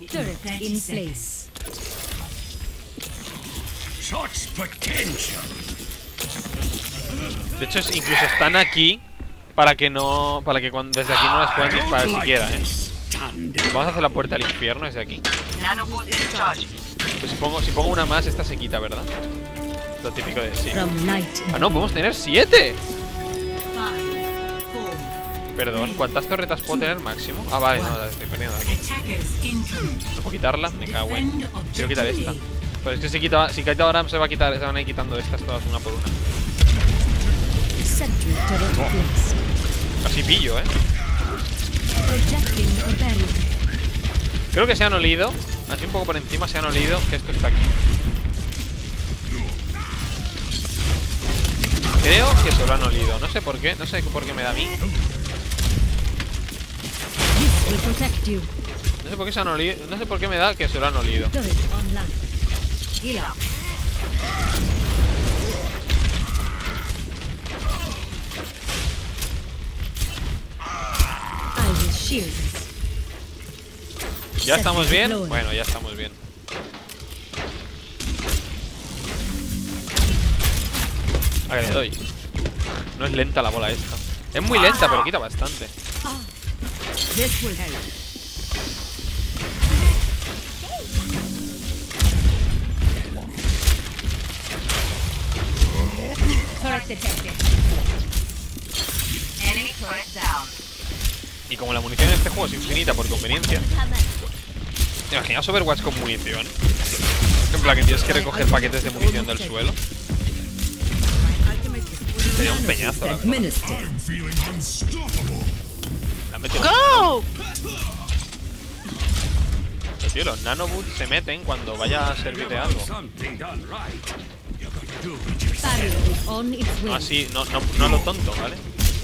De hecho, incluso están aquí para que cuando desde aquí no las puedan disparar siquiera, Vamos a hacer la puerta del infierno desde aquí. Pues si pongo una más, esta se quita, ¿verdad? Lo típico de sí. Ah, no, podemos tener 7. Perdón, ¿cuántas torretas puedo tener máximo? Ah, vale, no, las estoy perdiendo aquí. ¿No puedo quitarla? Me cago en. Quiero quitar esta. Pues es que si quita ahora se van a ir quitando estas todas una por una. Oh. Así pillo, Creo que se han olido. Así un poco por encima se han olido que esto está aquí. Creo que se lo han olido. No sé por qué me da a mí. No sé por qué se han olido. No sé por qué me da que se lo han olido. ¿Ya estamos bien? Bueno, ya estamos bien. A que le doy. No es lenta la bola esta. Es muy lenta, pero quita bastante. Y como la munición en este juego es infinita por conveniencia. ¿Te imaginas Overwatch con munición? En plan que tienes que recoger paquetes de munición del suelo. Sería un peñazo, la verdad. ¡Go! Pero, tío, los nanoboots se meten cuando vaya a servir de algo. No así, no a lo tonto, ¿vale?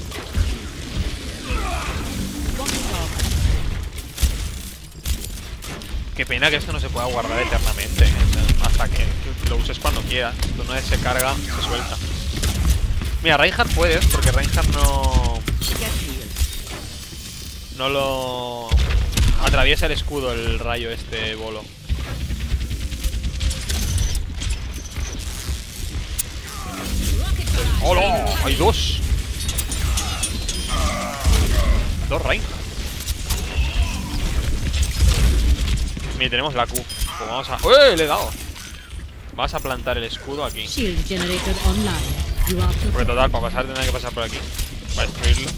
Qué pena que esto no se pueda guardar eternamente, hasta que lo uses cuando quieras. Una vez se carga, se suelta. Mira, Reinhardt puedes, porque Reinhardt no lo atraviesa el escudo, el rayo este bolo. ¡Hola! ¡Hay 2! 2 Reinhardt. Mira, tenemos la Q. Pues vamos a... ¡Uy! Le he dado. Vas a plantar el escudo aquí. Porque total, para pasar tendrá que pasar por aquí. Para destruirlo.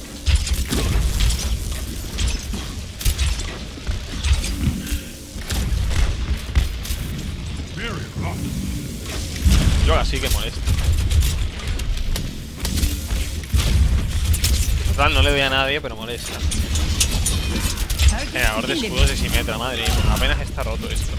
Yo ahora sí que molesto. Total, no le doy a nadie, pero molesta. Generador de escudos de Simetra, madre mía. Apenas está roto esto.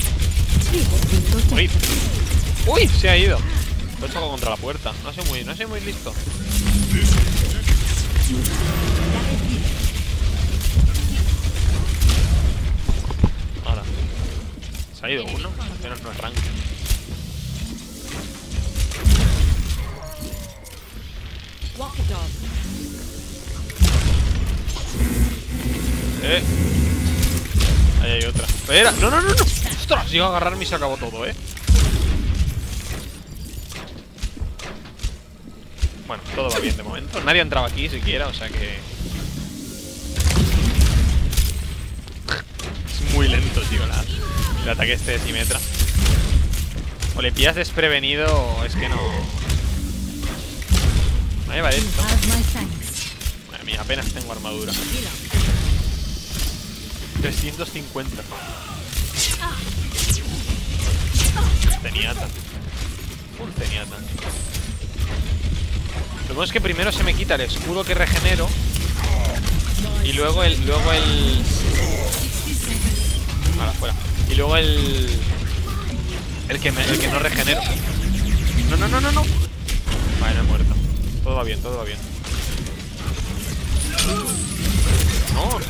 Uy, uy, se ha ido. Lo he chocado contra la puerta. No soy muy listo. Ahora. Se ha ido uno, apenas no arranca. Ahí hay otra. Espera, no. ¡Ostras! Llego a agarrarme y se acabó todo, Bueno, todo va bien de momento. Nadie ha entrado aquí siquiera, o sea que... Es muy lento, tío, el ataque este de Symmetra. O le pillas desprevenido o es que no... Me va a llevar esto. Madre mía, apenas tengo armadura. 350. Zenyatta. Full Zenyatta. Lo bueno es que primero se me quita el escudo que regenero. Y luego el... Ahora, fuera. Y luego el que no regenero. No. Vale, no he muerto. Todo va bien. No.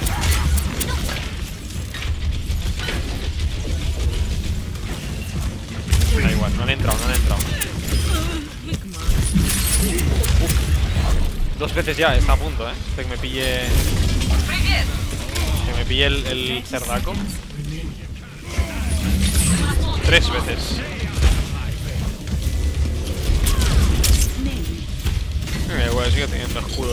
Da igual, no le he entrado. Dos veces ya, está a punto, Hasta que me pille... Que me pille el cerdaco. 3 veces. Igual sigue teniendo escudo.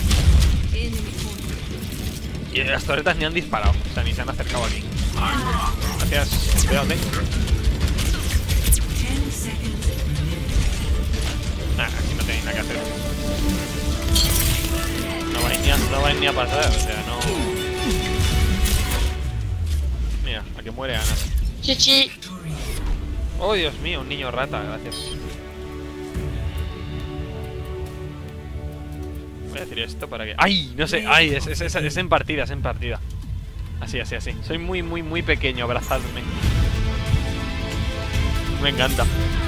Y las torretas ni han disparado, o sea, ni se han acercado aquí. Gracias, cuídate. Aquí no tenéis nada que hacer. No vais ni a pasar, o sea, no... Mira, a que muere Ana. Chichi. Oh, Dios mío, un niño rata, gracias. Voy a decir esto para que... ¡Ay! No sé, ¡ay! Es en partida, Así. Soy muy pequeño, abrazadme. Me encanta.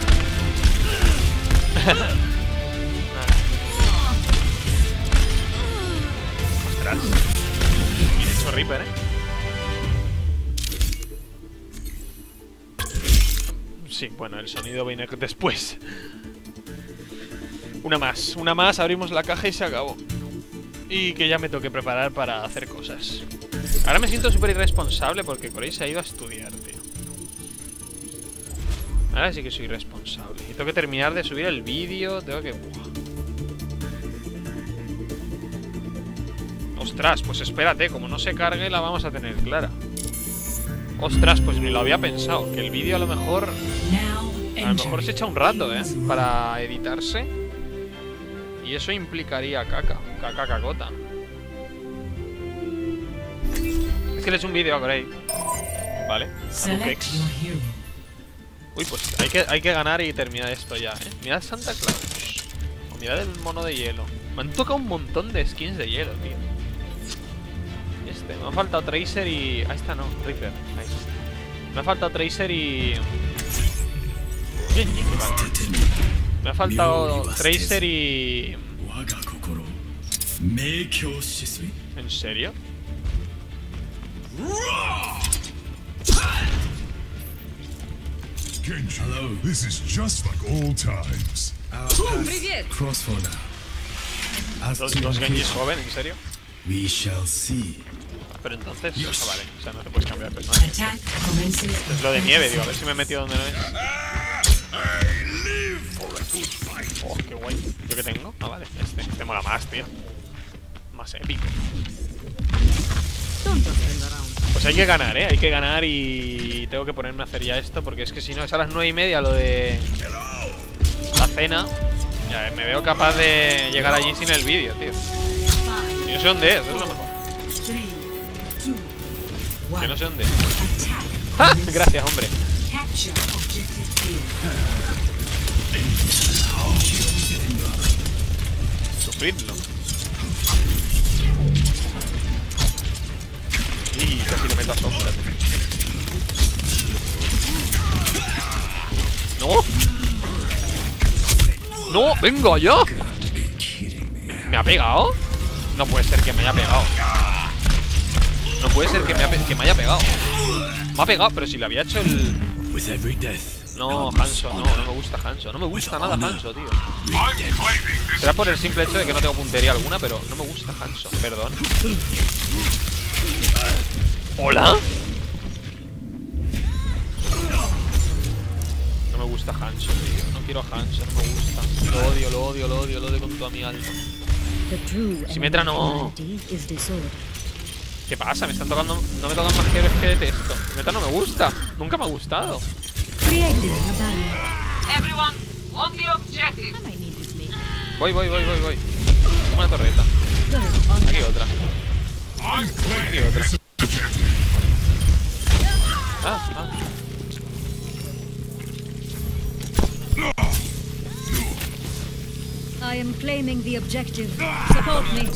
Ostras. Bien hecho Reaper, Sí, bueno, el sonido viene después. Una más, abrimos la caja y se acabó. Y que ya me toque preparar para hacer cosas. Ahora me siento súper irresponsable porque Corey se ha ido a estudiar, tío. Ahora sí que soy responsable. Y tengo que terminar de subir el vídeo. Tengo que... Ostras, pues espérate, como no se cargue la vamos a tener clara. Ostras, pues ni lo había pensado. Que el vídeo a lo mejor se echa un rato, para editarse. Y eso implicaría cacota. Es que le he hecho un vídeo a Grey. Vale, a Nukex. Uy, pues hay que ganar y terminar esto ya, Mirad Santa Claus. O mirad el mono de hielo. Me han tocado un montón de skins de hielo, tío. Me ha faltado Tracer y... Ahí está, no, Reaper. Ahí está. Me ha faltado Tracer y... Me ha faltado Tracer y... ¿En serio? Hello, this is just like old times. Los Genjis joven, ¿en serio? We shall see. Pero entonces, vale, o sea, no te puedes cambiar de personaje. Es lo de nieve, digo, a ver si me he metido donde no es. Oh, qué guay. ¿Yo qué tengo? Ah, vale, este mola más, tío. Más épico. Pues hay que ganar, hay que ganar y tengo que ponerme a hacer ya esto porque es que si no es a las 9:30 lo de la cena. Ya me veo capaz de llegar allí sin el vídeo, tío. Y no sé dónde es lo mejor. Que no sé dónde es. ¡Ah! Gracias, hombre. Sufridlo. Y casi le meto a sombra. ¡No! ¡No! ¡Venga ya! ¿Me ha pegado? No puede ser que me haya pegado. No puede ser que me haya pegado. Me ha pegado, pero si le había hecho el... No, Hanzo, no me gusta Hanzo. No me gusta nada Hanzo, tío. Será por el simple hecho de que no tengo puntería alguna, pero no me gusta Hanzo, perdón. ¿Hola? No me gusta Hanzo, tío. No quiero a Hanzo, no me gusta. Lo odio, lo odio, lo odio, lo odio con toda mi alma. Symmetra no. ¿Qué pasa? Me están tocando. No me tocan más héroes que detesto. Symmetra no me gusta. Nunca me ha gustado. Voy. Una torreta. Aquí otra. Aquí otra. Ah. I am claiming the objective. Support me.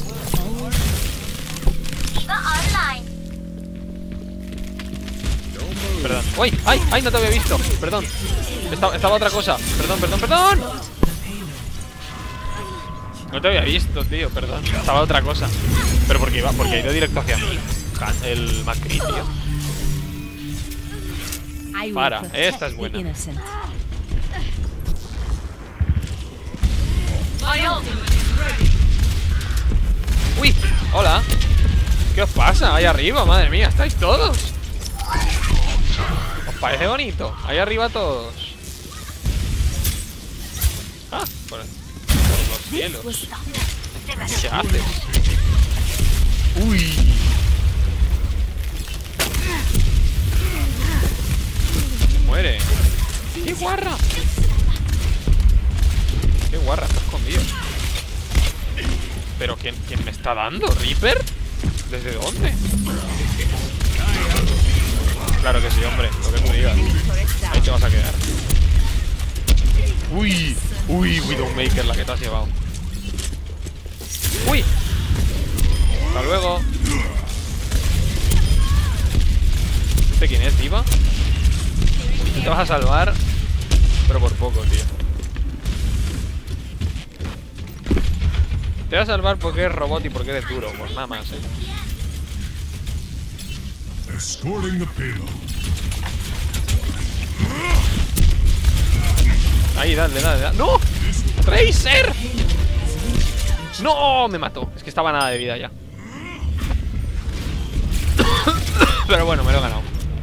Perdón. ¡Uy! ¡Ay! No te había visto. Perdón. Estaba otra cosa. Perdón. No te había visto, tío. Perdón. Estaba otra cosa. Pero porque ha ido directo hacia mí. El Macri, tío. Para. Esta es buena. ¡Uy! ¡Hola! ¿Qué os pasa? Ahí arriba, madre mía, estáis todos. ¿Os parece bonito? Ahí arriba todos. Ah, por los cielos. ¿Qué haces? ¡Uy! ¡Muere! ¡Qué guarra! ¡Qué guarra! Está escondido. ¿Pero quién me está dando? ¿Reaper? ¿Desde dónde? Claro que sí, hombre. Lo que tú digas. Ahí te vas a quedar. ¡Uy! Widowmaker, la que te has llevado. ¡Uy! Hasta luego. ¿Este quién es, Diva? Tú te vas a salvar, pero por poco, tío. Te vas a salvar porque eres robot y porque eres duro. Pues nada más, Ahí, dale. ¡No! ¡Tracer! ¡No! Me mató. Es que estaba nada de vida ya. Pero bueno, me lo he ganado.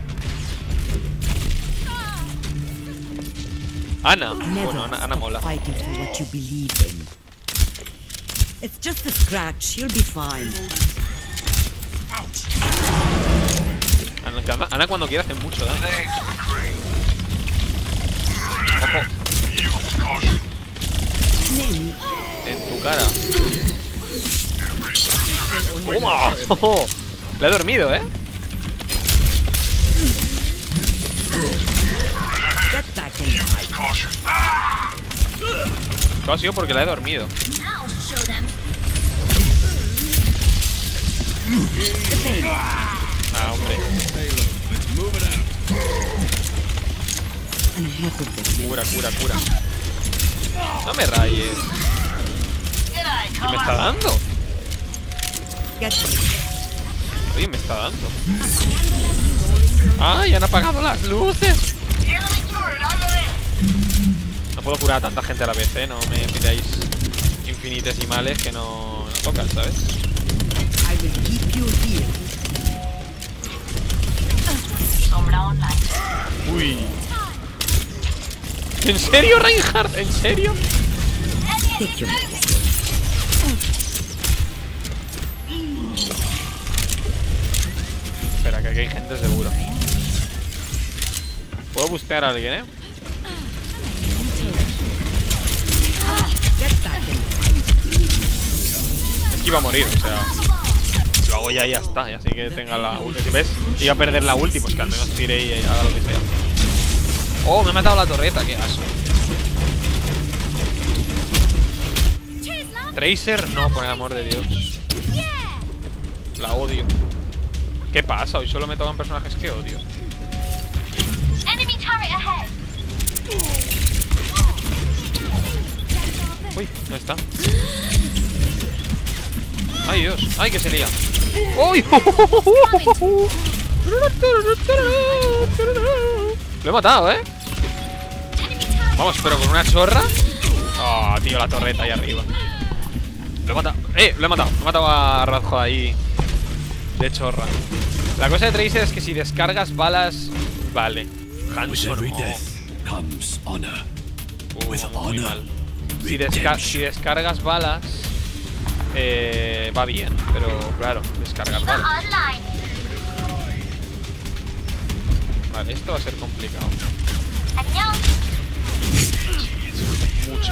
Ana. Bueno, Ana mola. It's just a scratch. You'll be fine. Ana cuando quiere hace mucho daño. Ojo. En tu cara. ¡Toma! Oh, la he dormido, ¿eh? Todo ha sido porque la he dormido. Ah, hombre. Cura. No me rayes. ¿Qué me está dando? Oye, me está dando. ¡Ay, han apagado las luces! No puedo curar a tanta gente a la vez, ¿eh? No me pidáis infinitesimales que no tocan, ¿sabes? Uy. ¿En serio, Reinhardt? ¿En serio? Espera, que aquí hay gente seguro. Puedo bustear a alguien, ¿eh? Es que iba a morir, o sea. Lo hago ya y ya está, así que tenga la ulti. Si ves, iba a perder la ulti, pues que al menos tire y haga lo que sea. Oh, me ha matado la torreta, qué asco. Tracer, no, por el amor de Dios. La odio. ¿Qué pasa? Hoy solo me tocan personajes que odio. Uy, no está. Ay, Dios. Ay, que se lía. ¡Uy! Lo he matado, ¿eh? Vamos, pero con una chorra. Oh, tío, la torreta ahí arriba. Lo he matado. Lo he matado. He matado a Radjo ahí de chorra. La cosa de Tracer es que si descargas balas, vale. Hanson, muy mal. Si descargas balas, va bien, pero claro, descargar balas. Vale, esto va a ser complicado. Mucho.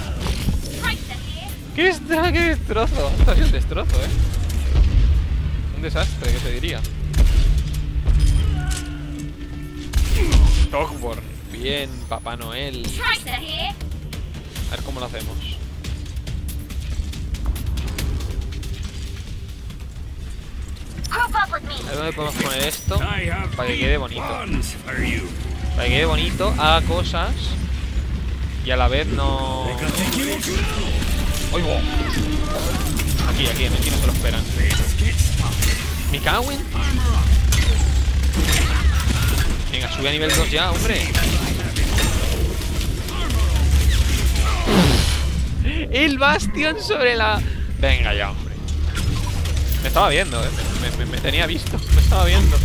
¿Qué destrozo? Esto ha sido un destrozo, un desastre, ¿qué te diría? Dogborn. Bien, Papá Noel. A ver cómo lo hacemos. A ver dónde podemos poner esto para que quede bonito. Para que quede bonito, haga cosas y a la vez no... ¡Oigo! Aquí no se lo esperan. ¿Me cago en? Venga, sube a nivel 2 ya, hombre. El bastión sobre la... Venga ya, hombre. Me estaba viendo, me tenía visto. Me estaba viendo.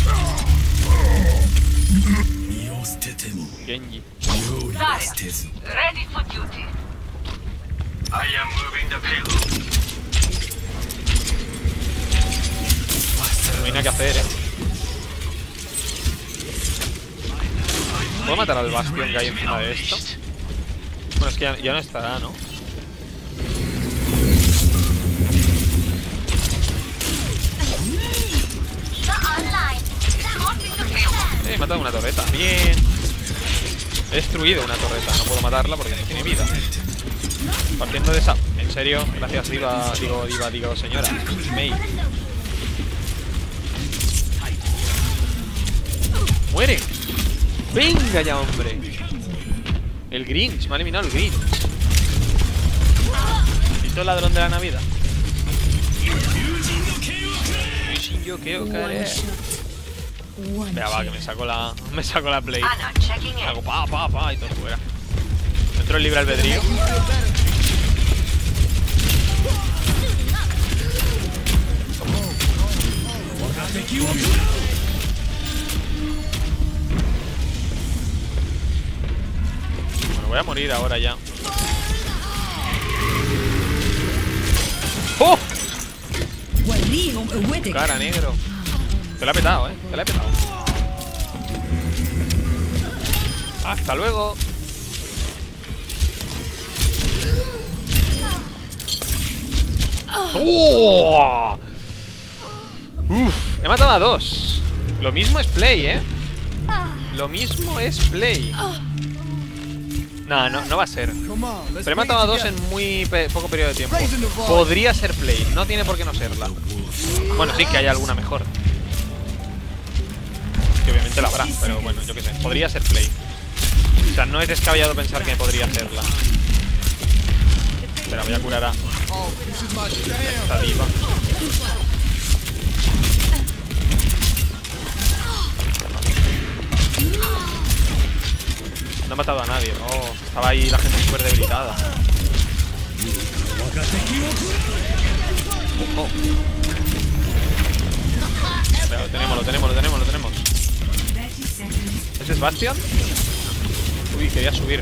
Genji. Ready for duty. I am moving the payload. No hay nada que hacer, ¿Puedo matar al bastión que hay encima de esto? Bueno, es que ya no estará, ¿no? He matado una torreta. Bien. He destruido una torreta. No puedo matarla porque no tiene vida. Partiendo de esa... En serio, gracias Diva, digo señora Mei. ¡Muere! ¡Venga ya, hombre! El Grinch, me ha eliminado el Grinch. ¿Visto el ladrón de la Navidad? Yo quiero caer. Venga, va, que me saco la play. Hago pa y todo fuera. Entro en libre albedrío. Bueno, voy a morir ahora ya. ¡Oh! Cara, negro. Te la he petado, te la he petado. Hasta luego. ¡Oh! Uf, he matado a 2. Lo mismo es play, Lo mismo es play. No va a ser. Pero he matado a 2 en muy poco periodo de tiempo. Podría ser play, no tiene por qué no serla. Bueno, sí que hay alguna mejor. Que obviamente la habrá, pero bueno, yo qué sé. Podría ser play. O sea, no es descabellado pensar que podría hacerla. Espera, voy a curar a esta diva. No he matado a nadie. Oh, estaba ahí la gente súper debilitada. Oh. Pero lo tenemos. ¿Ese es Bastion? Uy, quería subir.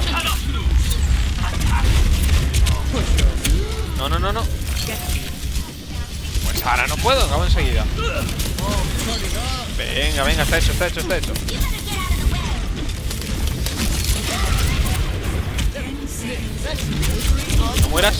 No. Pues ahora no puedo, acabo enseguida. Venga, está hecho. No mueras.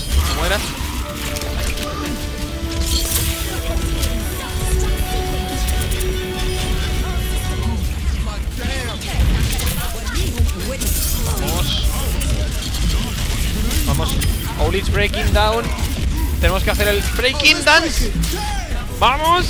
Vamos. Ollie's breaking down. Tenemos que hacer el breaking dance. ¡Vamos!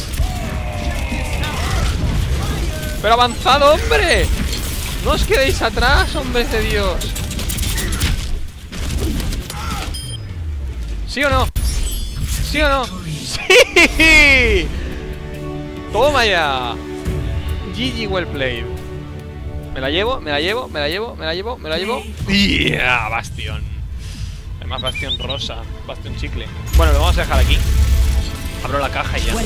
¡Pero avanzado, hombre! ¡No os quedéis atrás, hombres de Dios! ¿Sí o no? ¿Sí o no? ¡Sí! ¡Toma ya! GG well played. Me la llevo. ¡Yeah! Bastión. Además, bastión rosa. Bastión chicle. Bueno, lo vamos a dejar aquí. Abro la caja y ya.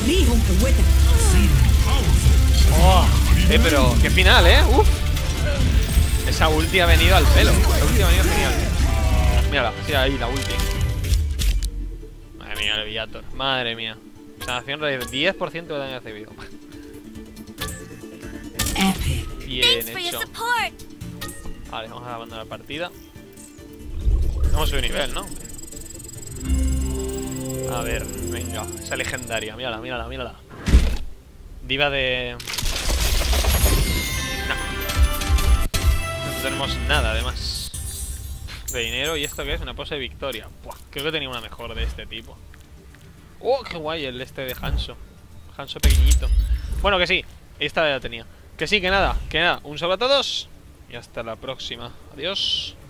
Oh, pero qué final, uf. Esa ulti ha venido al pelo. Esa ulti ha venido genial. Mírala, sí, ahí la ulti. Madre mía, el Viator. Madre mía. Sanación de 10% de daño recibido. Bien hecho. Vale, vamos a abandonar la partida. Hemos subido nivel, ¿no? A ver, venga. Esa legendaria, mírala. Diva de... No tenemos nada, además. De dinero. ¿Y esto qué es? Una pose de victoria. Buah, creo que tenía una mejor de este tipo. ¡Oh, qué guay! El este de Hanzo. Hanzo pequeñito. Bueno, que sí. Esta ya la tenía. Que sí, que nada. Un saludo a todos. Y hasta la próxima. Adiós.